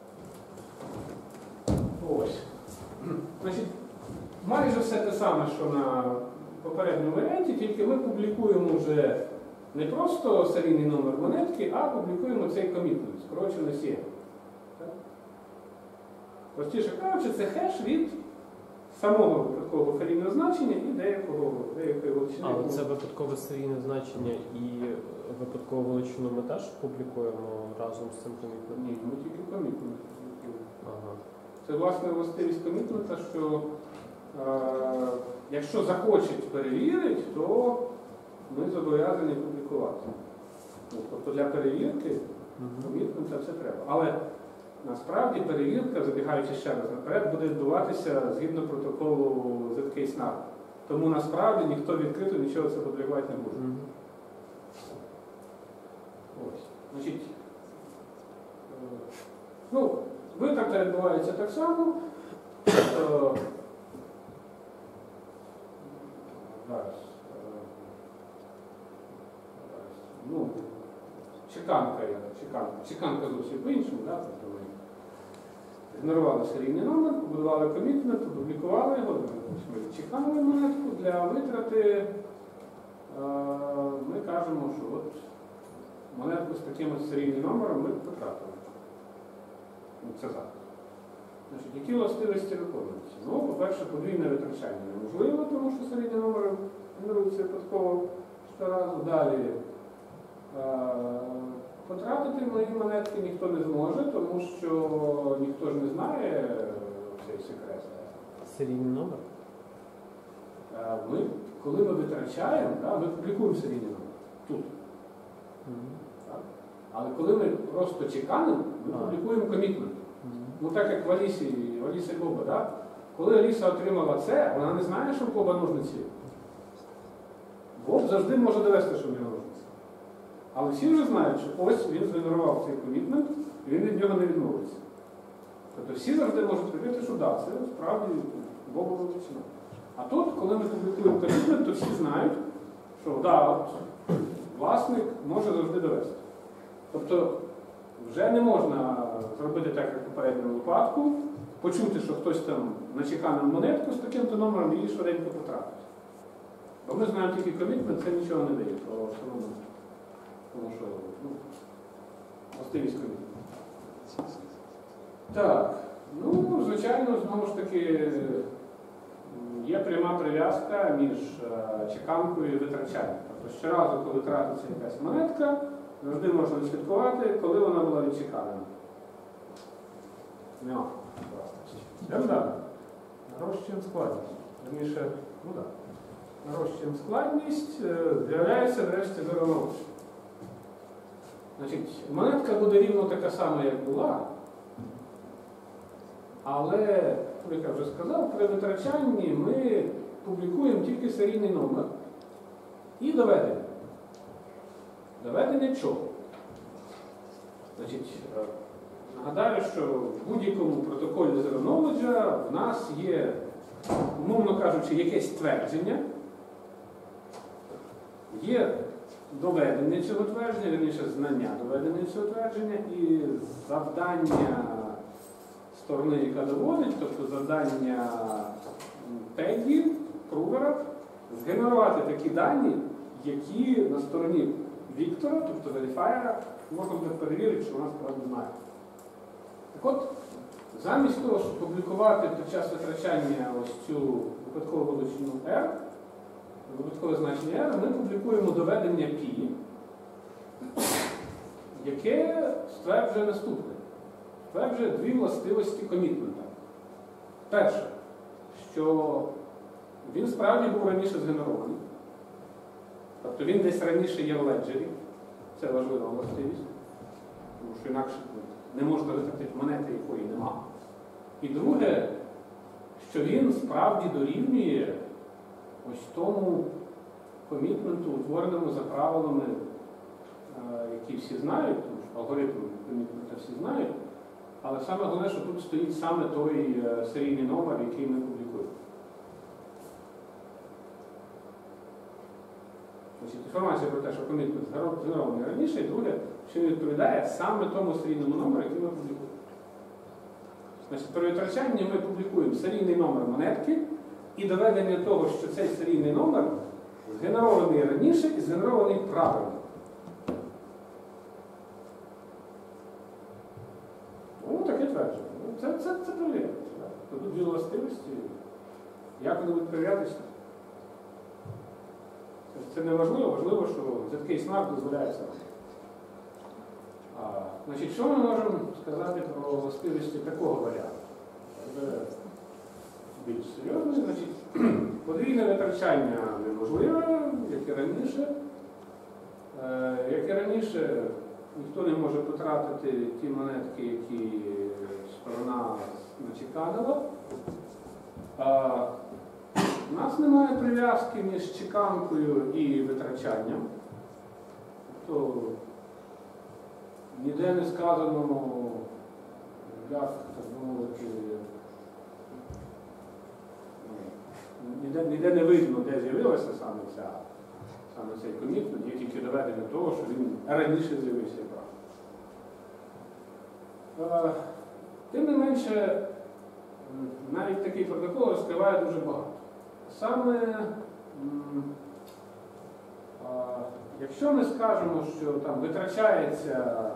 Ось. Значить, майже все те саме, що на попередньому варіанті, тільки ми публікуємо вже не просто серійний номер монетки, а публікуємо цей комітмент, скорочено CM. Простіше кажучи, це хеш від самого випадкового серійного значення і деякої величини. Але це випадкове серійне значення і випадкову величину ми теж публікуємо разом з цим комітментом? Ні, ми тільки комітмент публікуємо. Ага. Це, власне, властивість комітмента, що якщо захочуть перевірити, то ми зобов'язані публікувати. Тобто для перевірки комітмента це треба. Але насправді перевірка, забігаючи ще раз наперед, буде відбуватися згідно протоколу ZK-SNAP. Тому насправді ніхто відкрито нічого це публікувати не буде. Ось. Значить, витрата відбувається так само. Чеканка зовсім по-іншому, да? Тобто ми генерували серійний номер, побудували комітмент, опублікували його, ми чекали монетку. Для витрати ми кажемо, що от монетку з таким серійним номером ми потратили. Це так. Значить, які властивості виконуються? По-перше, подвійне витрачання неможливо, тому що серійні номери генеруються випадково щоразу. Далі потратити мої монетки ніхто не зможе, тому що ніхто ж не знає цей секрет. Серійний номер? Коли ми витрачаємо, ми публікуємо серійний номер. Тут. Так? Але коли ми просто чеканимо, ми публікуємо комітмент. Так як в Алісі і Боба, да? Коли Аліса отримала це, вона не знає, що в Боба ножниці. Боб завжди може довести, що в нього ножниці. Але всі вже знають, що ось він згенерував цей комітмент, і він від нього не відмовиться. Тобто всі завжди можуть говорити, що да, це справді Бобова величина. А тут, коли ми публікуємо комітмент, то всі знають, що да, власник може завжди довести. Тобто вже не можна зробити так, як в попередньому випадку, почути, що хтось там начеканив монетку з таким-то номером і її швиденько потратить. Бо ми знаємо тільки комітмент, це нічого не дає про основному. Тому що, властивість комітменту. Так, ну, звичайно, знову ж таки, є пряма прив'язка між чеканкою і витрачанням. Тобто щоразу, коли тратиться якась монетка, завжди можна відслідкувати, коли вона була відчеканена. Нема власності. Йдемо далі. Нарощуємо складність. Верніше, ну так. Нарощуємо складність, з'являється врешті зернович. Значить, монетка буде рівно така сама, як була, але, як я вже сказав, при витрачанні ми публікуємо тільки серійний номер і доведення. Доведення чого? Значить, нагадаю, що в будь-якому протоколі Zero Knowledge в нас є, умовно кажучи, якесь твердження, є доведення цього твердження, вірніше знання доведення цього твердження і завдання сторони, яка доводить, тобто завдання Пегі, прувера, згенерувати такі дані, які на стороні Віктора, тобто верифаєра, можна буде перевірити, що вона справді знає. Так от, замість того, щоб публікувати під час витрачання ось цю випадкову величину R, випадкове значення R, ми публікуємо доведення P, яке стверджує наступне. Стверджує дві властивості комітмента. Перше, що він справді був раніше згенерований. Тобто він десь раніше є в леджері. Це важлива властивість. Тому що інакше не можна витратити монети, якої нема. І друге, що він справді дорівнює ось тому комітменту, утвореному за правилами, які всі знають, тому що алгоритм комітмента всі знають, але саме головне, що тут стоїть саме той серійний номер, який ми публікуємо. Значить, інформація про те, що комітмент згенерований раніше, і друге, що він відповідає саме тому серійному номеру, який ми публікуємо. Значить, при витрачанні ми публікуємо серійний номер монетки і доведення того, що цей серійний номер згенерований раніше і згенерований правильно. Ну, таке твердження. Це перевіряється. Тут дві властивості. Як вони будуть перевірятися? Це не важливо, важливо, що такий знак дозволяється. Значить, що ми можемо сказати про властивості такого варіанту? Це більш серйозно. Значить, подвійне витрачання неможливе, як і раніше. Як і раніше, ніхто не може потратити ті монетки, які сторона начеканила. У нас немає прив'язки між чеканкою і витрачанням. Тобто ніде не сказано, як, так мовити, ніде не видно, де з'явилася саме цей комітмент, є тільки доведення того, що він раніше з'явився. Тим не менше, навіть такий протокол розкриває дуже багато. Саме, якщо ми скажемо, що там витрачається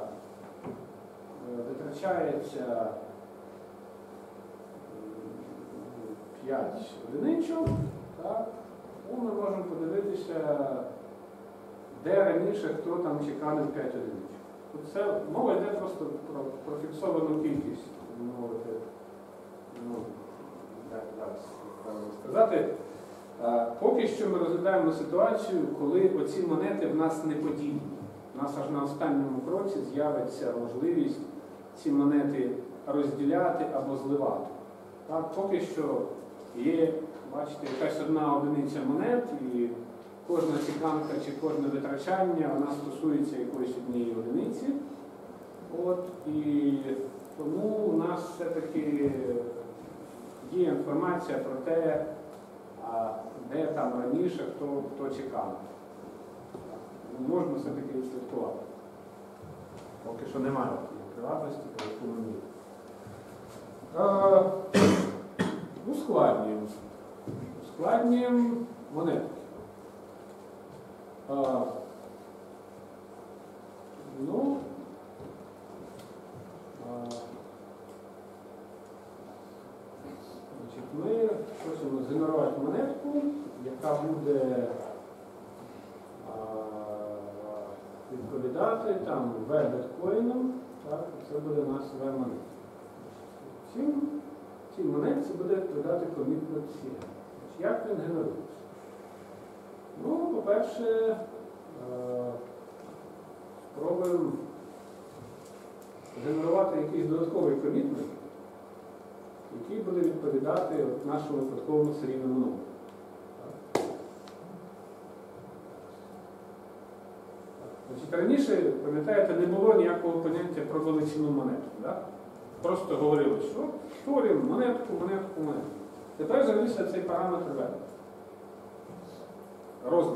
5 одиничок, так, то ми можемо подивитися, де раніше хто там чеканив 5 одиничок. Це мова йде просто про фіксовану кількість, мовити, як зараз сказати. Поки що ми розглядаємо ситуацію, коли оці монети в нас не подібні. У нас аж на останньому кроці з'явиться можливість ці монети розділяти або зливати. Так, поки що є, бачите, якась одна одиниця монет, і кожна чеканка чи кожне витрачання вона стосується якоїсь однієї одиниці. От, і тому у нас все-таки є інформація про те, де там раніше хто чекав. можна все-таки відслідкувати. Поки що немає приватності, про яку ми міряємо. Ускладнюємо. Ускладнюємо монетки. Ми хочемо згенерувати монетку, яка буде відповідати там V-біткоїном, так, це буде у нас V-монета. Цій монетці буде відповідати commitment CM. Як він генерується? Ну, по-перше, спробуємо генерувати якийсь додатковий commitment, який буде відповідати нашому випадковому серійному номеру. Раніше, пам'ятаєте, не було ніякого поняття про величину монетки. Да? Просто говорили, що створюємо монетку. Тепер з'явився цей параметр V. Розмір.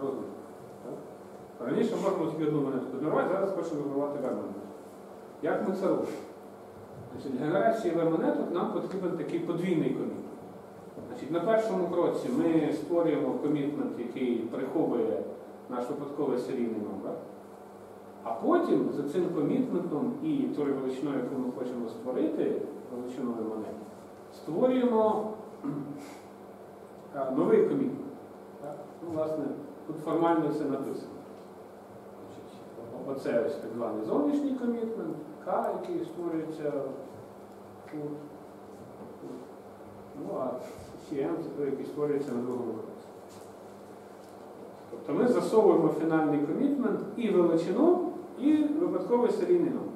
Раніше можна було тільки одну монетку генерувати, зараз хочемо генерувати V-монетку. Як ми це робимо? Для генерації V-монеток нам потрібен такий подвійний комітмент. На першому кроці ми створюємо комітмент, який приховує наш випадковий серійний номер. А потім за цим комітментом і тою величиною, яку ми хочемо створити, величиною монети, створюємо новий комітмент. Ну, власне, тут формально все написано. Оце ось так званий зовнішній комітмент, К, який створюється тут. Ну, а CM це той, який створюється на другому кроці. Тобто ми засовуємо фінальний комітмент і величину, і випадковий серійний номер.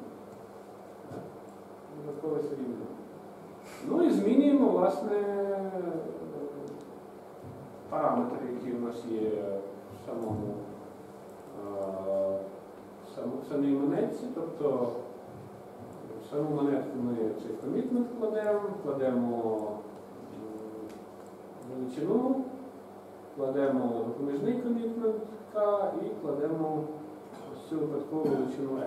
Ну і змінюємо, власне, параметри, які у нас є в самій монетці. Тобто в саму монетку ми цей комітмент кладемо величину, кладемо допоміжний комітмент К і кладемо ось цю випадкову величину R.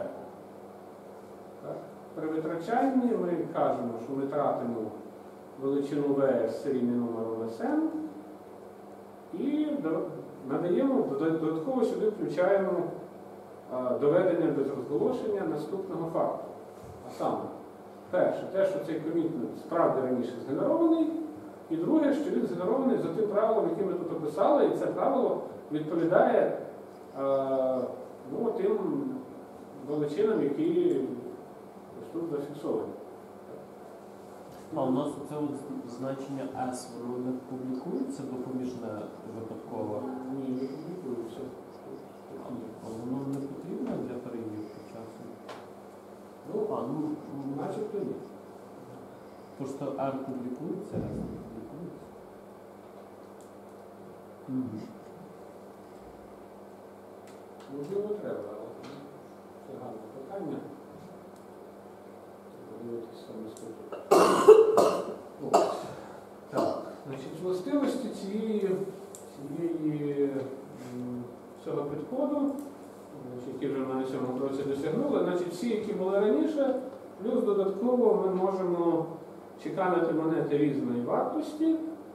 При витрачанні ми кажемо, що ми тратимо величину V з серійним номером SN і надаємо, додатково сюди включаємо доведення без розголошення наступного факту. А саме, перше, те, що цей комітмент справді раніше згенерований, і друге, що він згенерований за тим правилом, яке ми тут описали, і це правило відповідає тим величинам, які ось тут зафіксовані. А у нас це значення S, воно не публікується допоміжне випадково? Ні, не публікується. А воно не потрібно для перевірки часу? Начебто ні. Просто R публікується, S не публікується. Можливо, треба, але це гарне питання. Подивитися саме скільки. Так, значить, властивості цього підходу, які вже на цьому кроці досягнули, значить, всі, які були раніше, плюс додатково ми можемо чеканити монети різної вартості,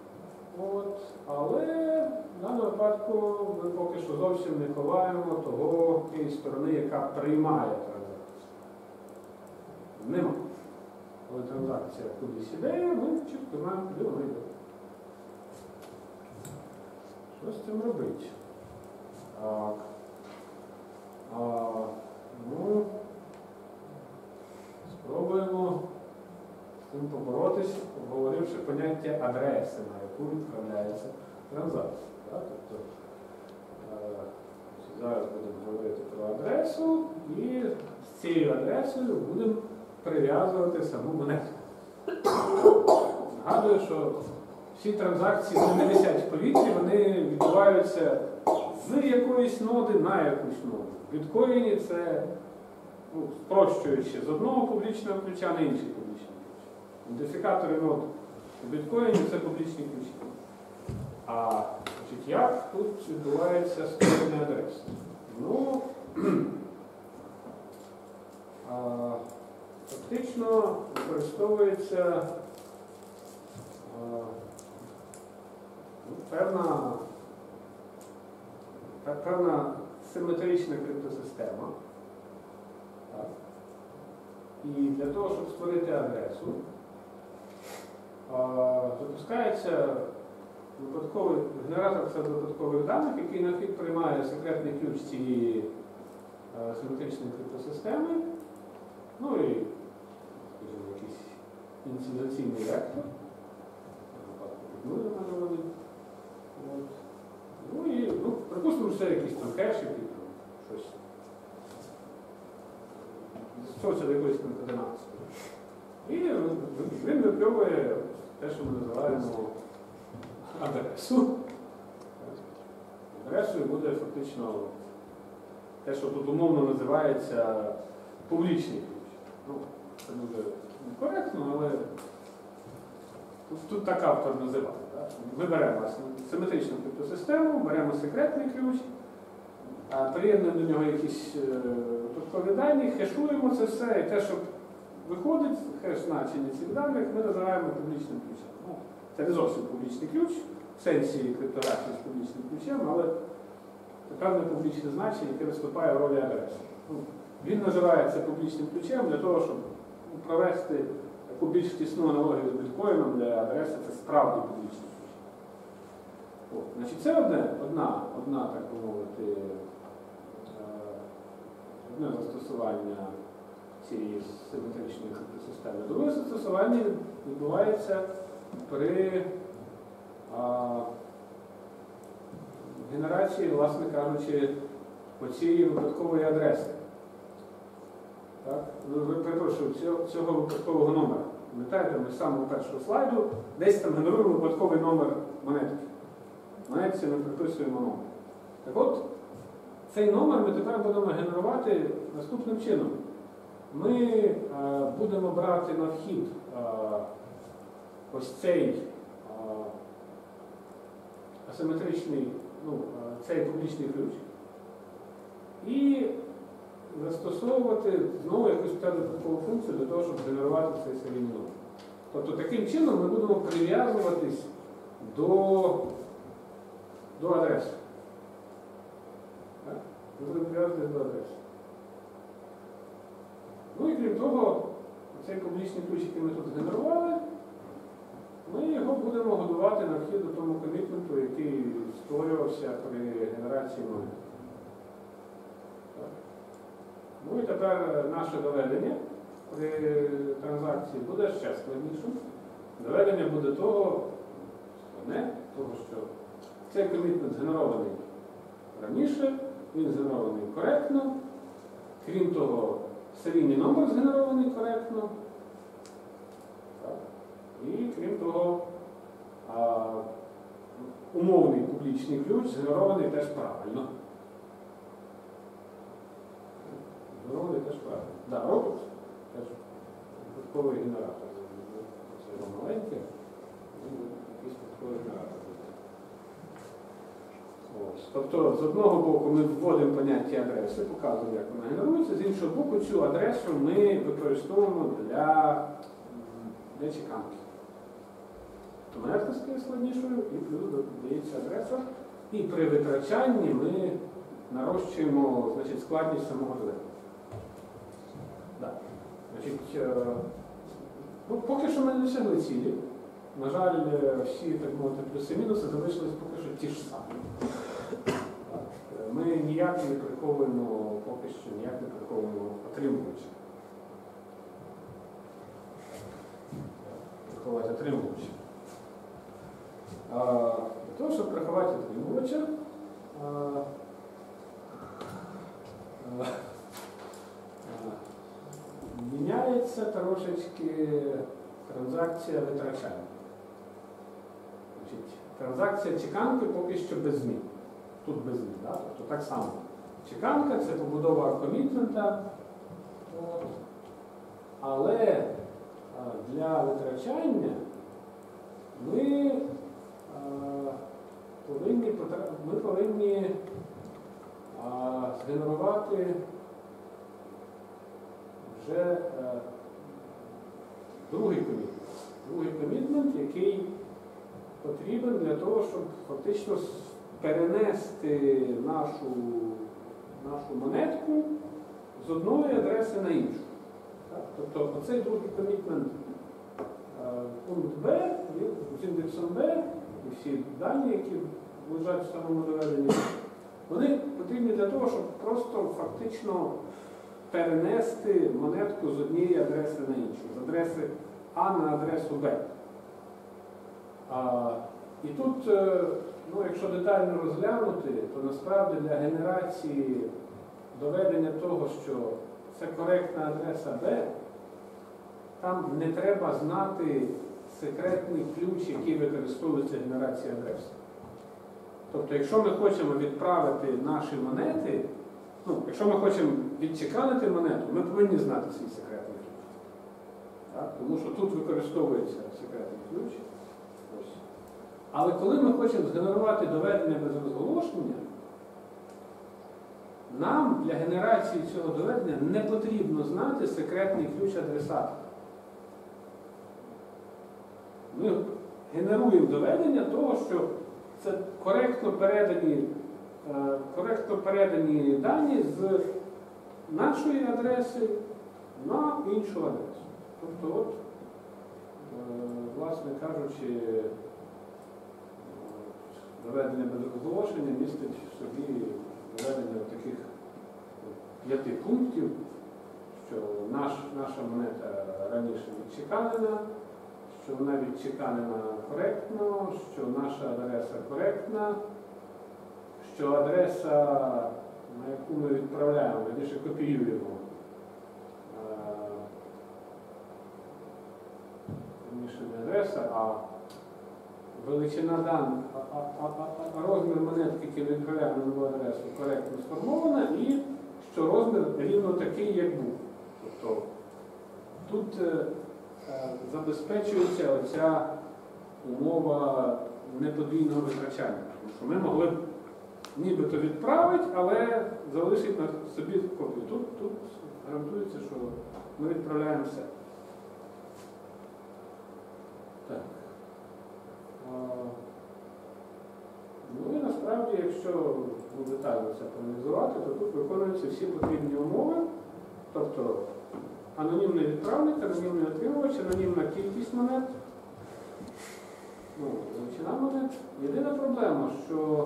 але в даному випадку ми поки що зовсім не ховаємо тієї сторони, яка приймає транзакцію. Нема. Коли транзакція кудись іде, ми чітко знаємо, куди вона йде. Що з цим робити? Так. Спробуємо з цим поборотися, обговоривши поняття адреси, на яку відправляється транзакція. Тобто, зараз будемо говорити про адресу і з цією адресою будемо прив'язувати саму монету. Нагадую, що всі транзакції не висять в повітрі, вони відбуваються з якоїсь ноди на якусь ноду. В біткоїні це, спрощуючи, з одного публічного ключа на інший публічний ключ. Ідентифікатори нод у біткоїні це публічні ключі. А як тут відбувається створення адреси? воно фактично використовується певна симетрична криптосистема. Так. І для того, щоб створити адресу, запускається генератор випадкових даних, який на вхід приймає секретний ключ цієї симетричної криптосистеми, ну і, скажімо, якийсь ініціалізаційний вектор, ну і, припустимо, що це якийсь там кеш, який там щось застосовується до якоїсь конкатенації. І він випльовує те, що ми називаємо адресу. Адресою буде фактично те, що тут умовно називається публічний ключ. Це дуже некоректно, але тут так автор називає. Ми беремо симетричну криптосистему, беремо секретний ключ, приєднуємо до нього якісь випадкові дані, хешуємо це все, і те, що виходить, хеш-значення цих даних, ми називаємо публічним ключем. Це не зовсім публічний ключ, в сенсі криптографії з публічним ключем, але це певне публічне значення, яке виступає в ролі адреси. Він називається публічним ключем для того, щоб провести таку більш тісну аналогію з біткоїном для адреси, це справді публічний ключ. Значить, це одна, так би мовити, одне застосування цієї симетричної криптосистеми. Друге застосування відбувається при генерації, власне кажучи, оцієї випадкової адреси. Так? Перепрошую, цього випадкового номера. Пам'ятаєте, ми з самого першого слайду десь там генеруємо випадковий номер монетки. В монетці ми приписуємо номер. Так от, цей номер ми тепер будемо генерувати наступним чином. Ми будемо брати на вхід ось цей асиметричний, цей публічний ключ і застосовувати знову якусь певну функцію для того, щоб генерувати цей серійний номер. Тобто таким чином ми будемо прив'язуватись до адреси. Так? Ми будемо прив'язуватись до адреси. Ну і крім того, цей публічний ключ, який ми тут згенерували, ми його будемо годувати на вхід до тому комітменту, який створювався при генерації монет. Ну і тепер наше доведення при транзакції буде ще складнішим. Доведення буде того, що цей комітмент згенерований раніше, він згенерований коректно, крім того, серійний номер згенерований коректно. Так. І крім того, умовний публічний ключ згенерований теж правильно. Згенерований теж правильно. Так, робот теж випадковий генератор. Це його маленький, якийсь випадковий генератор. Тобто, з одного боку ми вводимо поняття адреси, показуємо, як вона генерується, з іншого боку, цю адресу ми використовуємо для чеканки. Монетка стає складнішою і плюс додається адреса. І при витрачанні ми нарощуємо, складність самого доведення. Да. Поки що ми не досягли цілі. На жаль, всі, так мовити, плюси-мінуси залишились поки що ті ж самі. Ми ніяк не приховуємо, поки що ніяк не приховуємо отримувача. Приховати отримувача. Для того, щоб приховати отримувача, міняється трошечки транзакція витрачання. Транзакція чеканки поки що без змін. Тут без змін, да? Тобто так само. Чеканка – це побудова комітмента, але для витрачання ми повинні згенерувати вже другий комітмент. Другий комітмент, який потрібен для того, щоб фактично перенести нашу монетку з одної адреси на іншу. Так? Тобто оцей другий комітмент, пункт Б, з індексом Б, і всі дані, які лежать в самому доведенні, вони потрібні для того, щоб просто фактично перенести монетку з однієї адреси на іншу, з адреси А на адресу Б. І тут, якщо детально розглянути, то насправді для генерації доведення того, що це коректна адреса Б, там не треба знати секретний ключ, який використовується генерація адреси. Тобто, якщо ми хочемо відправити наші монети, якщо ми хочемо відчеканити монету, ми повинні знати свій секретний ключ. Так? Тому що тут використовується секретний ключ. Ось. Але коли ми хочемо згенерувати доведення без розголошення, нам для генерації цього доведення не потрібно знати секретний ключ адресата. Ми генеруємо доведення того, що це коректно передані дані з нашої адреси на іншу адресу. Тобто, власне кажучи, доведення без розголошення містить в собі доведення таких 5 пунктів, що наша монета раніше відчеканена, що вона відчеканена коректно, що наша адреса коректна, що адреса, на яку ми відправляємо, верніше копіюємо, верніше не адреса, а величина даних, розмір монетки, який ми відправляємо на нову адресу, коректно сформована, і що розмір рівно такий, як був. Тобто тут забезпечується оця умова неподвійного витрачання. Тому що ми могли б нібито відправити, але залишити на собі копію. Тут гарантується, що ми відправляємо все. Так. Ну і насправді, якщо детально це проаналізувати, то тут виконуються всі потрібні умови. Тобто анонімний відправник, анонімний отримувач, анонімна кількість монет, величина монет. Єдина проблема, що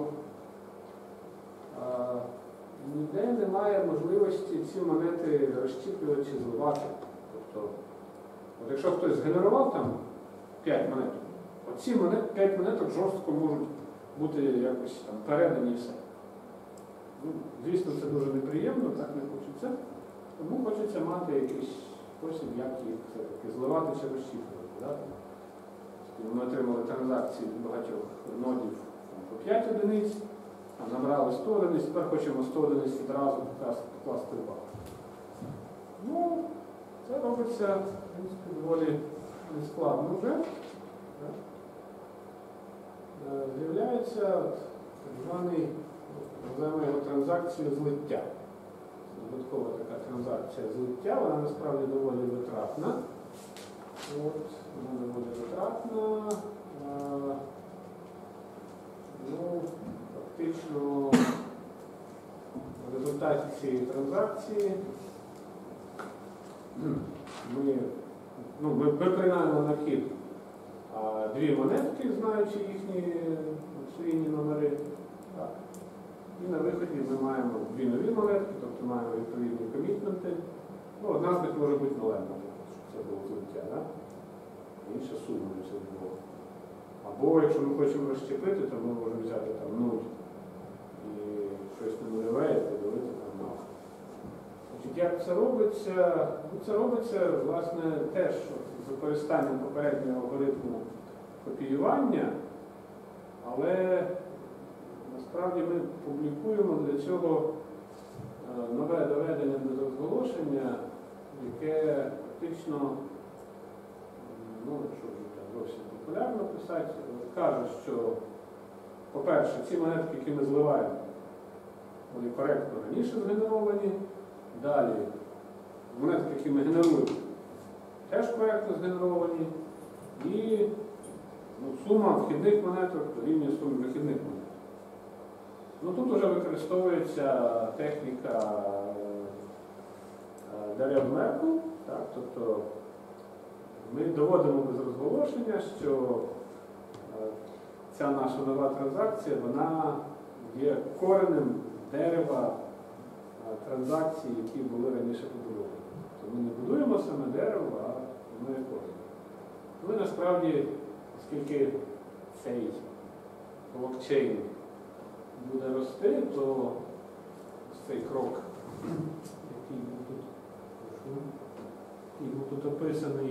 ніде немає можливості ці монети розчіплювати чи зливати. Тобто, якщо хтось згенерував там 5 монет, оці 5 монеток жорстко можуть бути якось там передані і все. Звісно, це дуже неприємно, так не хочеться. Тому хочеться мати якийсь спосіб, як їх зливати чи розчіплювати. Да? Ми отримали транзакції від багатьох нодів по 5 одиниць, набрали 100 одиниць, тепер хочемо 100 одиниць відразу покласти в банк. Ну, це робиться, в принципі, доволі нескладно вже. З'являється так званий, називаємо його транзакцію злиття. Додаткова така транзакція злиття, вона насправді доволі витратна. Вона доволі витратна. Фактично в результаті цієї транзакції ми приймаємо на хід 2 монетки, знаючи їхні серійні номери. Так. І на виході ми маємо 2 нові монетки, тобто маємо відповідні комітменти. Одна з них може бути нулем, щоб це було злиття, да? Інша сума це було. Або якщо ми хочемо розщепити, то ми можемо взяти там 0 і щось на нульове і поділити там на. Значить, як це робиться? Це робиться, власне, теж з використанням попереднього алгоритму копіювання, але насправді ми публікуємо для цього нове доведення без розголошення, яке фактично, якщо вже зовсім популярно писати, каже, що, по-перше, ці монетки, які ми зливаємо, вони коректно раніше згенеровані. Далі монетки, які ми генеруємо, теж коректно згенеровані. І сума вхідних монеток рівня суми вихідних монеток. Тут вже використовується техніка Derivative Merkle, тобто ми доводимо без розголошення, що ця наша нова транзакція, вона є коренем дерева транзакцій, які були раніше побудовані. Тобто ми не будуємо саме дерево, а воно є коренем. І насправді, оскільки цей блокчейн буде рости, то цей крок, який був тут описаний,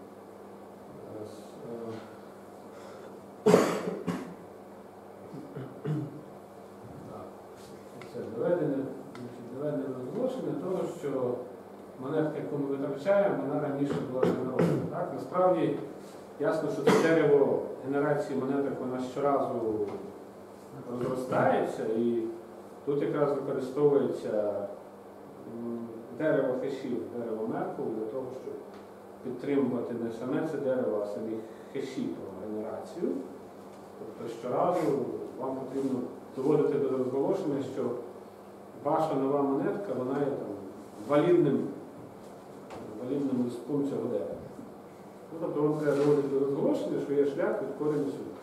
це доведення розголошення того, що монетка, яку ми витрачаємо, вона раніше була генерована. Насправді, ясно, що це дерево генерації монеток, вона щоразу розростається, і тут якраз використовується дерево хешів, дерево Меркл для того, щоб підтримувати не саме це дерево, а самі хеші про генерацію. Тобто щоразу вам потрібно доводити до розголошення, що ваша нова монетка, вона є там валідним листком цього дерева. Тобто вам треба доводити до розголошення, що є шлях від кореню сюди.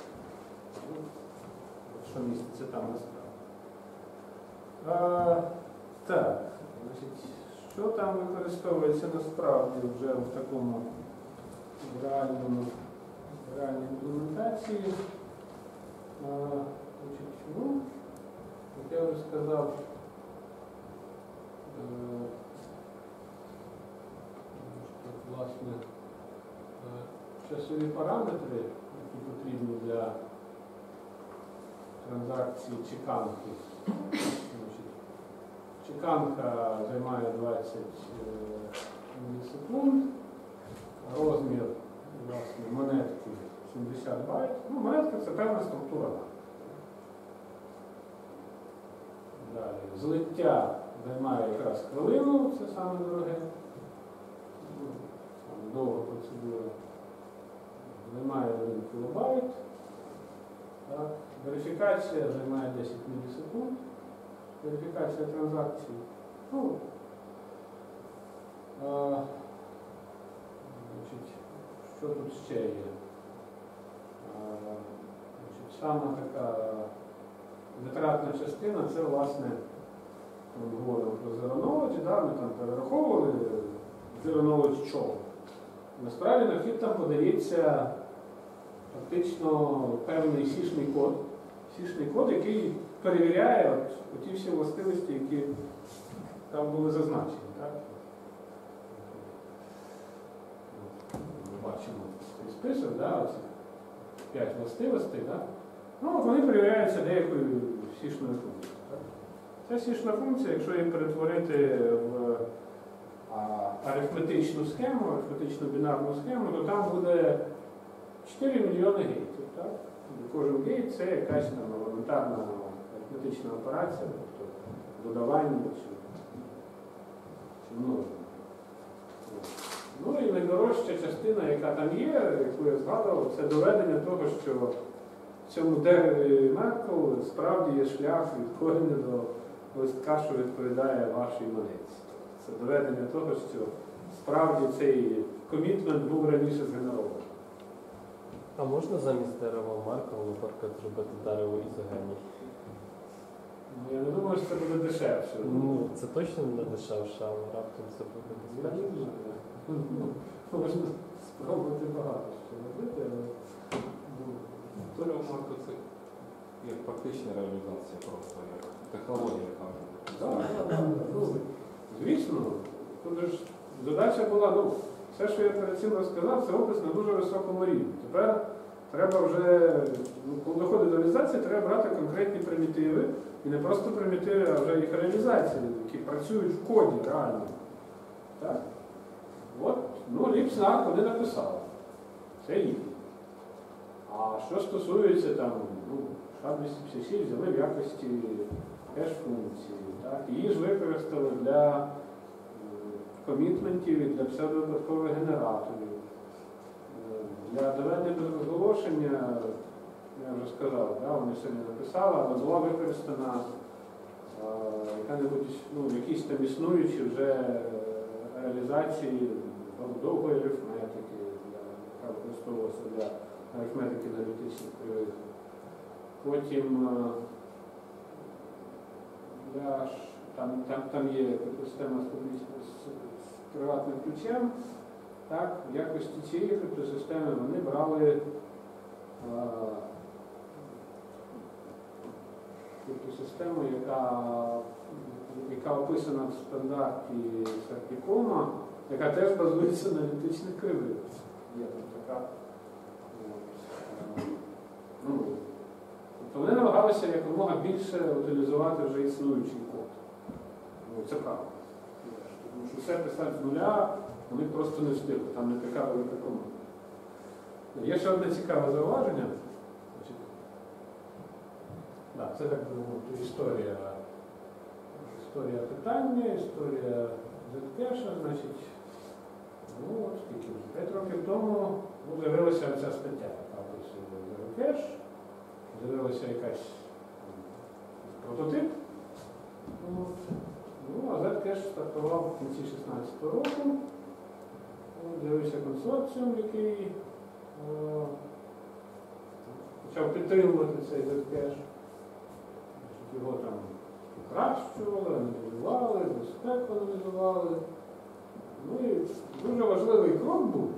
Що міститься там насправді. Так, значить, що там використовується насправді вже в такому реальній імплементації? Як я вже сказав, що, власне, часові параметри, які потрібні для транзакції чеканки. Чеканка займає 20 мілісекунд, розмір, власне, монетки 70 байт. Монетка – це певна структура. Далі. Злиття займає якраз хвилину, це саме дороге. Саме довга процедура. Займає 1 кілобайт. Так. Верифікація займає 10 мілісекунд. Верифікація транзакцій. Значить, що тут ще є? Значить, сама така витратна частина це, власне, ми говоримо про Zero Knowledge, ми там перераховували Zero Knowledge чого. Насправді на вхід там подається фактично певний сішний код, який перевіряє ті всі властивості, які там були зазначені. Так? Ми бачимо цей список, оці 5 властивостей. Так? Вони перевіряються деякою сішною функцією. Так? Ця сішна функція, якщо її перетворити в арифметичну схему, арифметичну бінарну схему, то там буде 4 мільйони гейтів. Так? Кожен гейт це якась елементарна арифметична операція, тобто додавання чи множення. І найдорожча частина, яка там є, яку я згадував, це доведення того, що в цьому дереві Меркл справді є шлях від кореню до листка, що відповідає вашій монетці. Це доведення того, що справді цей комітмент був раніше згенерований. А можна замість дерева Меркл, наприклад, зробити дерево ізогеній? Я не думаю, що це буде дешевше. Це точно не дешевше, але раптом це буде безпечно. Можна спробувати багато що робити, але... Дерево Меркл це як практична реалізація просто, як технологія, кажуть. Звісно, тут ж задача була, все, що я перед цим розказав, це опис на дуже високому рівні. Тепер треба вже, коли доходить до реалізації, треба брати конкретні примітиви, і не просто примітиви, а вже їх реалізації, які працюють в коді реально. Так? Ліпснак вони написали. Це їх. А що стосується там, SHA-256 взяли в якості кеш-функції. Так? Її ж використали для комітментів і для псевдовипадкових генераторів. Для доведення без розголошення, я вже сказав, да, вони сьогодні написали, але була використана яка-небудь, якісь там існуючі вже реалізації довгої арифметики, яка використовувалася для арифметики аналітичних кривих. Потім там є система з приватним ключем. Так, в якості цієї криптосистеми вони брали криптосистему, яка описана в стандарті Сартікома, яка теж базується на аналітичних кривих. Є там така. Тобто вони намагалися якомога більше утилізувати вже існуючий код. Це правда. Тому що все писати з нуля, вони просто не встигли, там не така велика команда. Є ще одне цікаве зауваження. Це так би мовити історія питання, історія Zcash, значить, скільки вже, 5 років тому з'явилася ця стаття, яка описує Zcash, з'явилася якась прототип. А Zcash стартував в кінці 2016 року. З'явився консорціум, який почав підтримувати цей Zcash. Його там покращували, аналізували, безпеку аналізували. І дуже важливий крок був,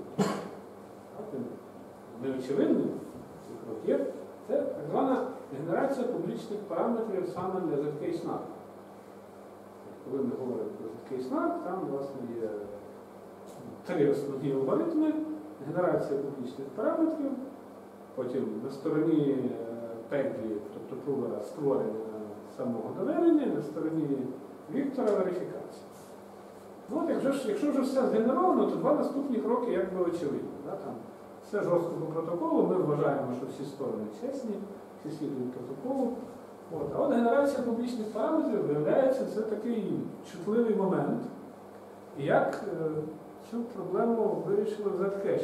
неочевидний цей крок є, це так звана генерація публічних параметрів саме для Zcash-NAT. Коли ми говоримо про Zcash-NAT, там, власне, є 3 основні алгоритми. Генерація публічних параметрів, потім на стороні пеглі, тобто прувера, створення самого доведення, на стороні Віктора верифікація. Якщо вже все згенеровано, то 2 наступні кроки якби очевидні. Там все жорстко по протоколу, ми вважаємо, що всі сторони чесні, всі слідують протоколу. А от генерація публічних параметрів, виявляється, це такий чутливий момент. І як цю проблему вирішили в Zcash?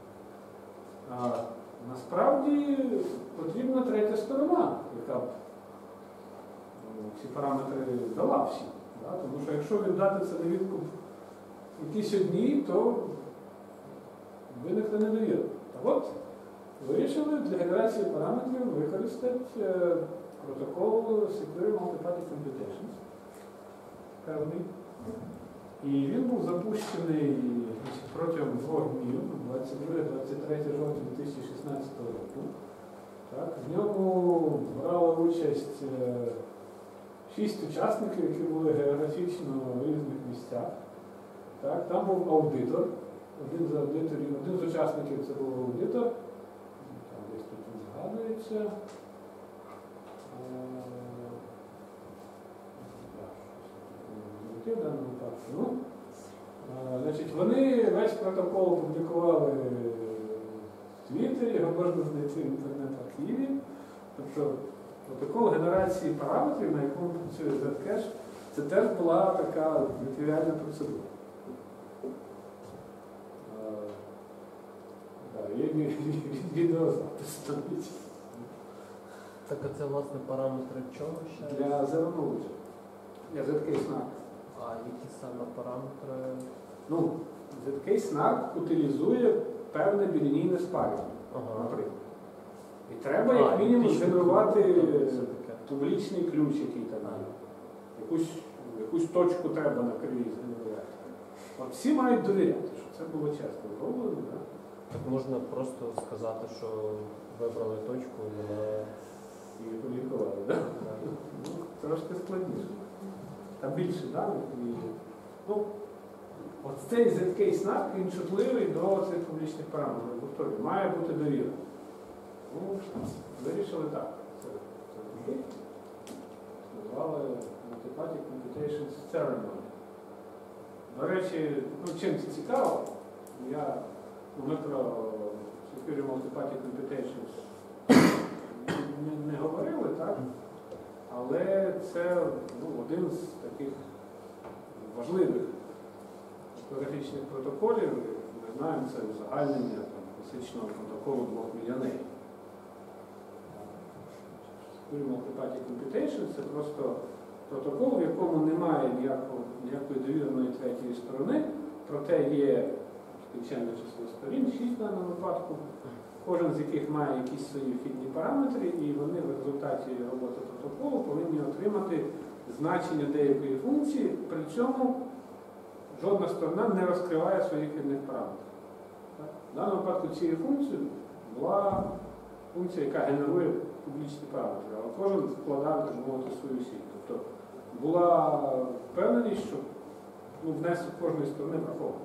Насправді потрібна третя сторона, яка б ці параметри дала всі. Тому що якщо віддати це на відкуп якісь одні, то виникне недовіра. Так от, вирішили для генерації параметрів використати протокол Secure Multiparty Computations певний. І він був запущений протягом 2 днів, 22-23 жовтня 2016 року. В ньому брали участь 6 учасників, які були географічно в різних місцях. Там був аудитор, один з учасників це був аудитор, там десь тут згадується. В даному випадку. Значить, вони весь протокол опублікували в Твіттері, його можна знайти в інтернет-архіві. Тобто протокол генерації параметрів, на якому працює Zcash, це теж була така нетривіальна процедура. Є відеозапис там. Так, а це, власне, параметри чого ще? Для Zero Knowledge. Для Zcash-NAT. А які саме параметри? Zcash-NAT утилізує певне білінійне спарювання, наприклад. І треба, як мінімум, згенерувати публічний ключ, який там є. Якусь точку треба на криві згенерувати. От всі мають довіряти, що це було чесно зроблено. Так можна просто сказати, що вибрали точку і опублікували, так? Трошки складніше. Там більше даних. От цей Zcash-NAT, він чутливий до цих публічних параметрів. Повторюю, має бути довіра. Вирішили так. Це назвали Multiparty Computations Ceremony. До речі, чим це цікаво? Ми про Secure Multiparty Computations не говорили, так? Але це один з таких важливих криптографічних протоколів. Ми знаємо, це узагальнення класичного протоколу двох мільйонерів. Secure Multi-Party Computation – це просто протокол, в якому немає ніякої довіреної третьої сторони, проте є скінченне число сторін, 6 в даному випадку, кожен з яких має якісь свої вхідні параметри, і вони в результаті роботи протоколу повинні отримати значення деякої функції, при цьому жодна сторона не розкриває своїх вхідних параметрів. В даному випадку цією функцією була функція, яка генерує публічні параметри, але кожен вкладав, так мовити, свою сіль. Тобто була впевненість, що внесок кожної сторони врахований.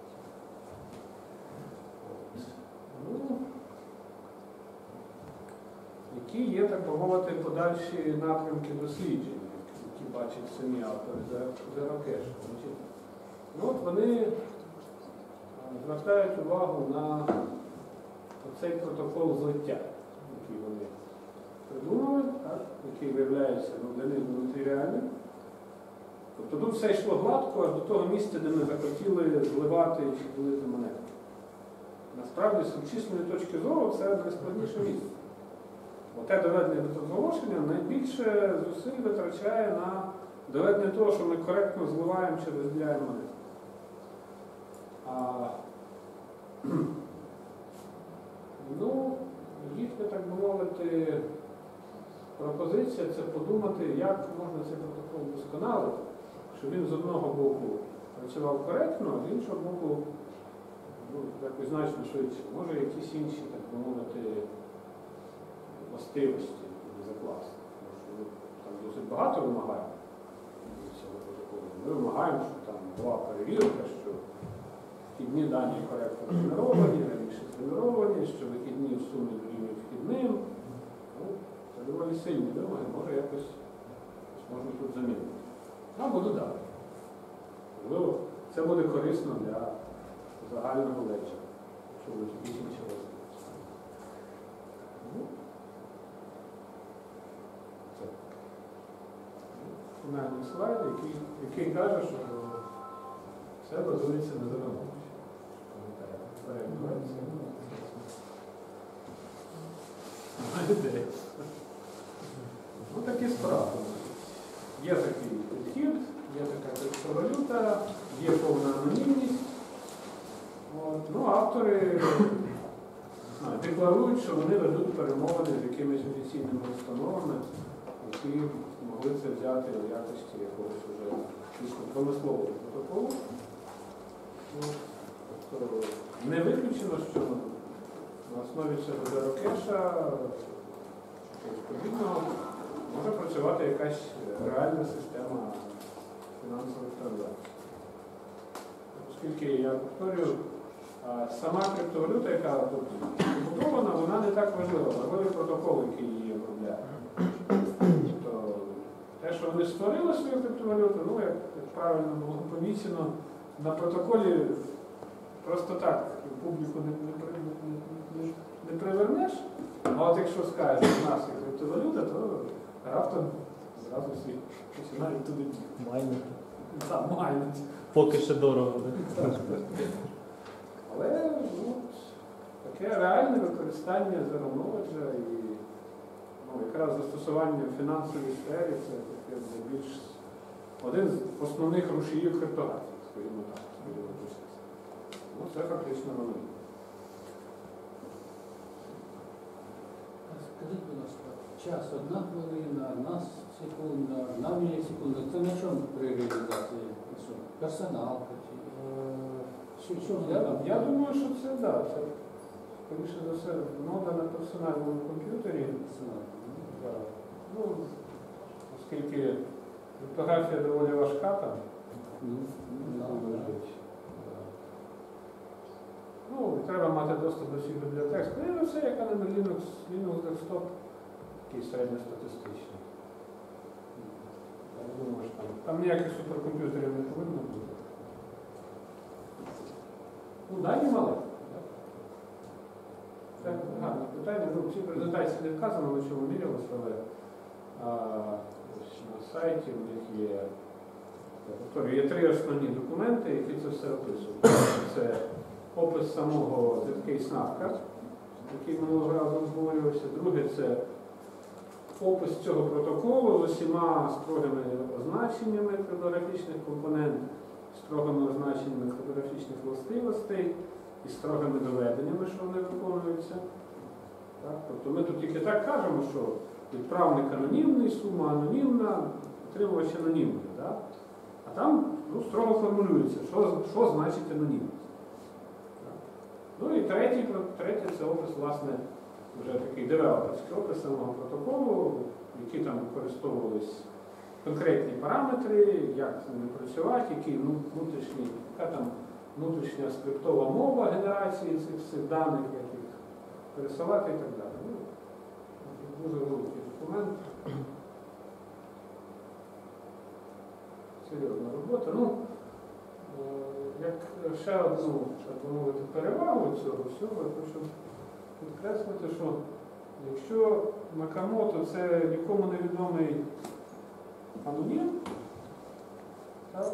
Які є, так би мовити, подальші напрямки досліджень, які бачать самі автори Zero-Cache. Вони звертають увагу на цей протокол злиття, який вони придумали, який виявляється для них матеріальним. Тобто тут все йшло гладко аж до того місця, де ми захотіли зливати чи ділити монету. Насправді, з обчисленої точки зору, це найскладніше місце. Оте доведення до розголошення найбільше зусиль витрачає на доведення того, що ми коректно зливаємо чи розділяємо монету. Їхня, так би мовити, пропозиція – це подумати, як можна цей протокол вдосконалити, щоб він з одного боку працював коректно, а з іншого боку якось значно швидше. Може якісь інші, так би мовити, властивості закласти. Тому що ми там досить багато вимагаємо від цього протоколу. Ми вимагаємо, щоб там була перевірка, що вхідні дані коректно згенеровані, раніше згенеровані, що вихідні в сумі дорівнюють вхідним. Це доволі сильні вимоги, може якось можна тут замінити. Або додати. Можливо, це буде корисно для загального леджа, якщо будуть якісь інші розвитки. Це фінальний слайд, який каже, що все базується на Zero-Knowledge. Такі справи. Є такий підхід, є така криптовалюта, є повна анонімність. Автори декларують, що вони ведуть перемовини з якимись офіційними установами, які могли це взяти в якості якогось вже промислового протоколу. Тобто не виключено, що на основі цього Zero-Cache подібного може працювати якась реальна система фінансових транзакцій. Оскільки, я повторюю, сама криптовалюта, яка тут побудована, вона не так важлива. Важливий протокол, який її обробляє. Тобто, те, що вони створили свою криптовалюту, як правильно було помічено, на протоколі просто так публіку не привернеш, а от якщо скажеш, що в нас є криптовалюта, то раптом зразу всі починають туди бігти. Майнити. Так, майнити. Поки ще дорого. Але таке реальне використання Zero-Knowledge і якраз застосування в фінансовій сфері – це таке більш один з основних рушіїв криптографії, скажімо так. Це фактично воно. Скажіть, будь ласка, час 1 хвилина, 1 секунда, 1 мілісекунда. Це на чому при реалізації? Персоналка? Я думаю, що це, так. Це, скоріше за все, нода на персональному комп'ютері. Оскільки криптографія доволі важка там. Треба мати доступ до всіх бібліотек. Скоріше все, яка на Linux Desktop, такий середньостатистичний. Я думаю, що там ніяких суперкомп'ютерів не повинно бути. Дані маленькі. Це гарне питання. В цій презентації часі не вказано, на чому мірялося, але ось на сайті у них є 3 основні документи, які це все описують. Це опис самого ZK-снапка, який минулого разу обговорювався. Друге – це опис цього протоколу з усіма строгими означеннями криптографічних компонентів, строгими означеннями криптографічних властивостей і строгими доведеннями, що вони виконуються. Так? Тобто ми тут тільки так кажемо, що відправник анонімний, сума анонімна, отримувач анонімний. Так? А там строго формулюється, що значить анонімність. Ну і третє це опис, власне, вже такий девелоперський опис самого протоколу, які там використовувались конкретні параметри, як з ними працювати, яка там внутрішня скриптова мова генерації цих всіх даних, як їх пересилати і так далі. Дуже великий документ. Серйозна робота. Як ще одну, так мовити, перевагу цього всього, я хочу підкреслити, що якщо Накамото це нікому невідомий анонім, так,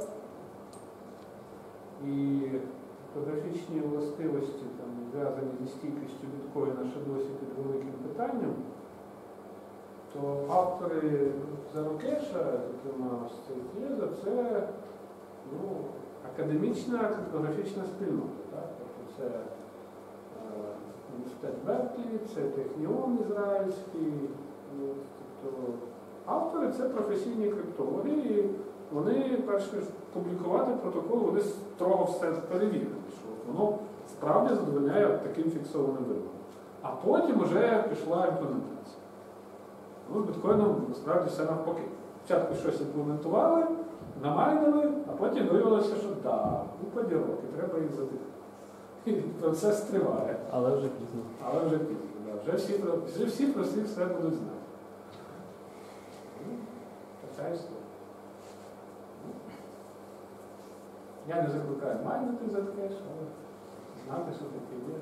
і криптографічні властивості, зв'язані зі стійкістю біткоїна, ще досі під великим питанням, то автори Zerokesha, зокрема Стейтєза, це академічна криптографічна спільнота. Так? Тобто це університет Берклі, це Техніон ізраїльський. Тобто автори це професійні криптологи, і вони, перш ніж публікувати протокол, вони строго все перевірили, що воно справді задовольняє таким фіксованим вимогам. А потім вже пішла імплементація. Біткоїном насправді все навпаки. Спочатку щось імплементували, намайнили, а потім виявилося, що купа дірок, і треба їх задивити. І процес триває. Але вже пізно. Але вже пізно, да. Вже всі про всіх все будуть знати. Така історія. Я не закликаю майнити Zcash, але знати, що таке є.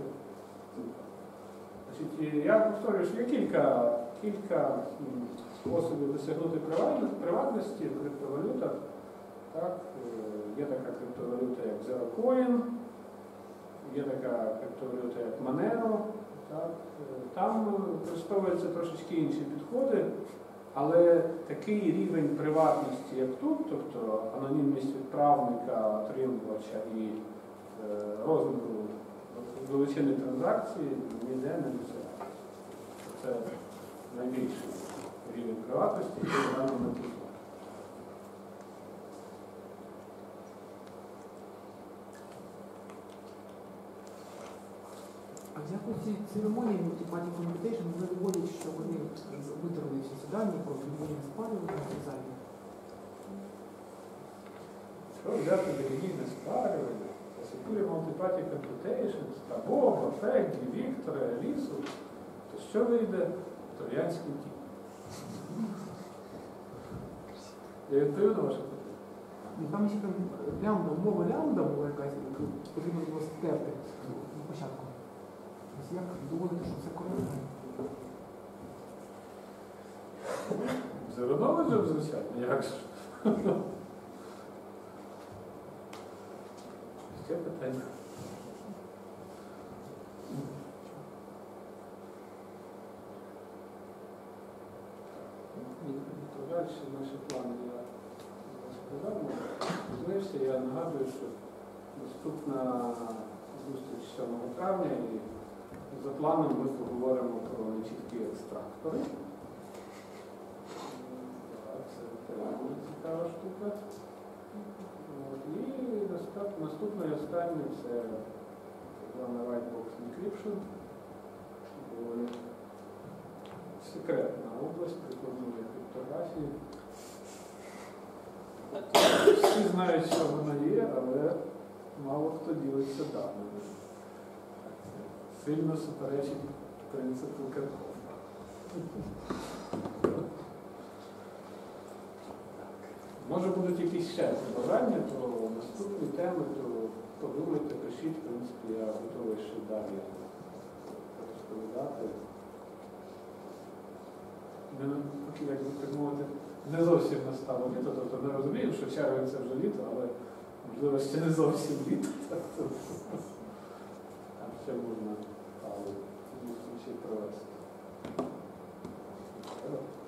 Значить, я повторюю, що є кілька способів досягнути приватності в криптовалютах. Так? Є така криптовалюта, як ZeroCoin, є така криптовалюта, як Monero. Так? Там використовуються трошечки інші підходи, але такий рівень приватності, як тут, тобто анонімність відправника, отримувача і розміру величини транзакції, ніде не досягається. Це найбільший рівень приватності, який в даному момент існує. А в якості церемонії Multi-Party Computation вони виводять, що вони витратили всі ці дані про підвійне спалювання і задні. Що взяти релігійне спалювання? Secure Multi-Party Computation, Боба, Фегі, Віктора, Алісу, то що вийде? Троянський кіт. Я відповів на ваше питання. Там ще там лямбда, мова лямбда була якась, яку потрібно було стерти на початку. Ось як доводити, що це коректно? Зеленович, звичайно, як ж? Ще питання. Далі наші плани я розповідав. Знився, я нагадую, що наступна зустріч 7 травня і за планом ми поговоримо про нечіткі екстрактори. Це дуже цікава штука. І наступне і останнє це так звана Whitebox Encryption. Доволі секретна область прикладної криптографії. Всі знають, що вона є, але мало хто ділиться даними. Сильно суперечить принципу Керхофа. Може будуть якісь ще побажання, то наступні теми, то подумайте, пишіть, в принципі, я готовий ще далі розповідати. як би так мовити, не зовсім настало літо. Тобто ми розуміємо, що червень це вже літо, але можливо ще не зовсім літо. Там ще можна зустрічі провести.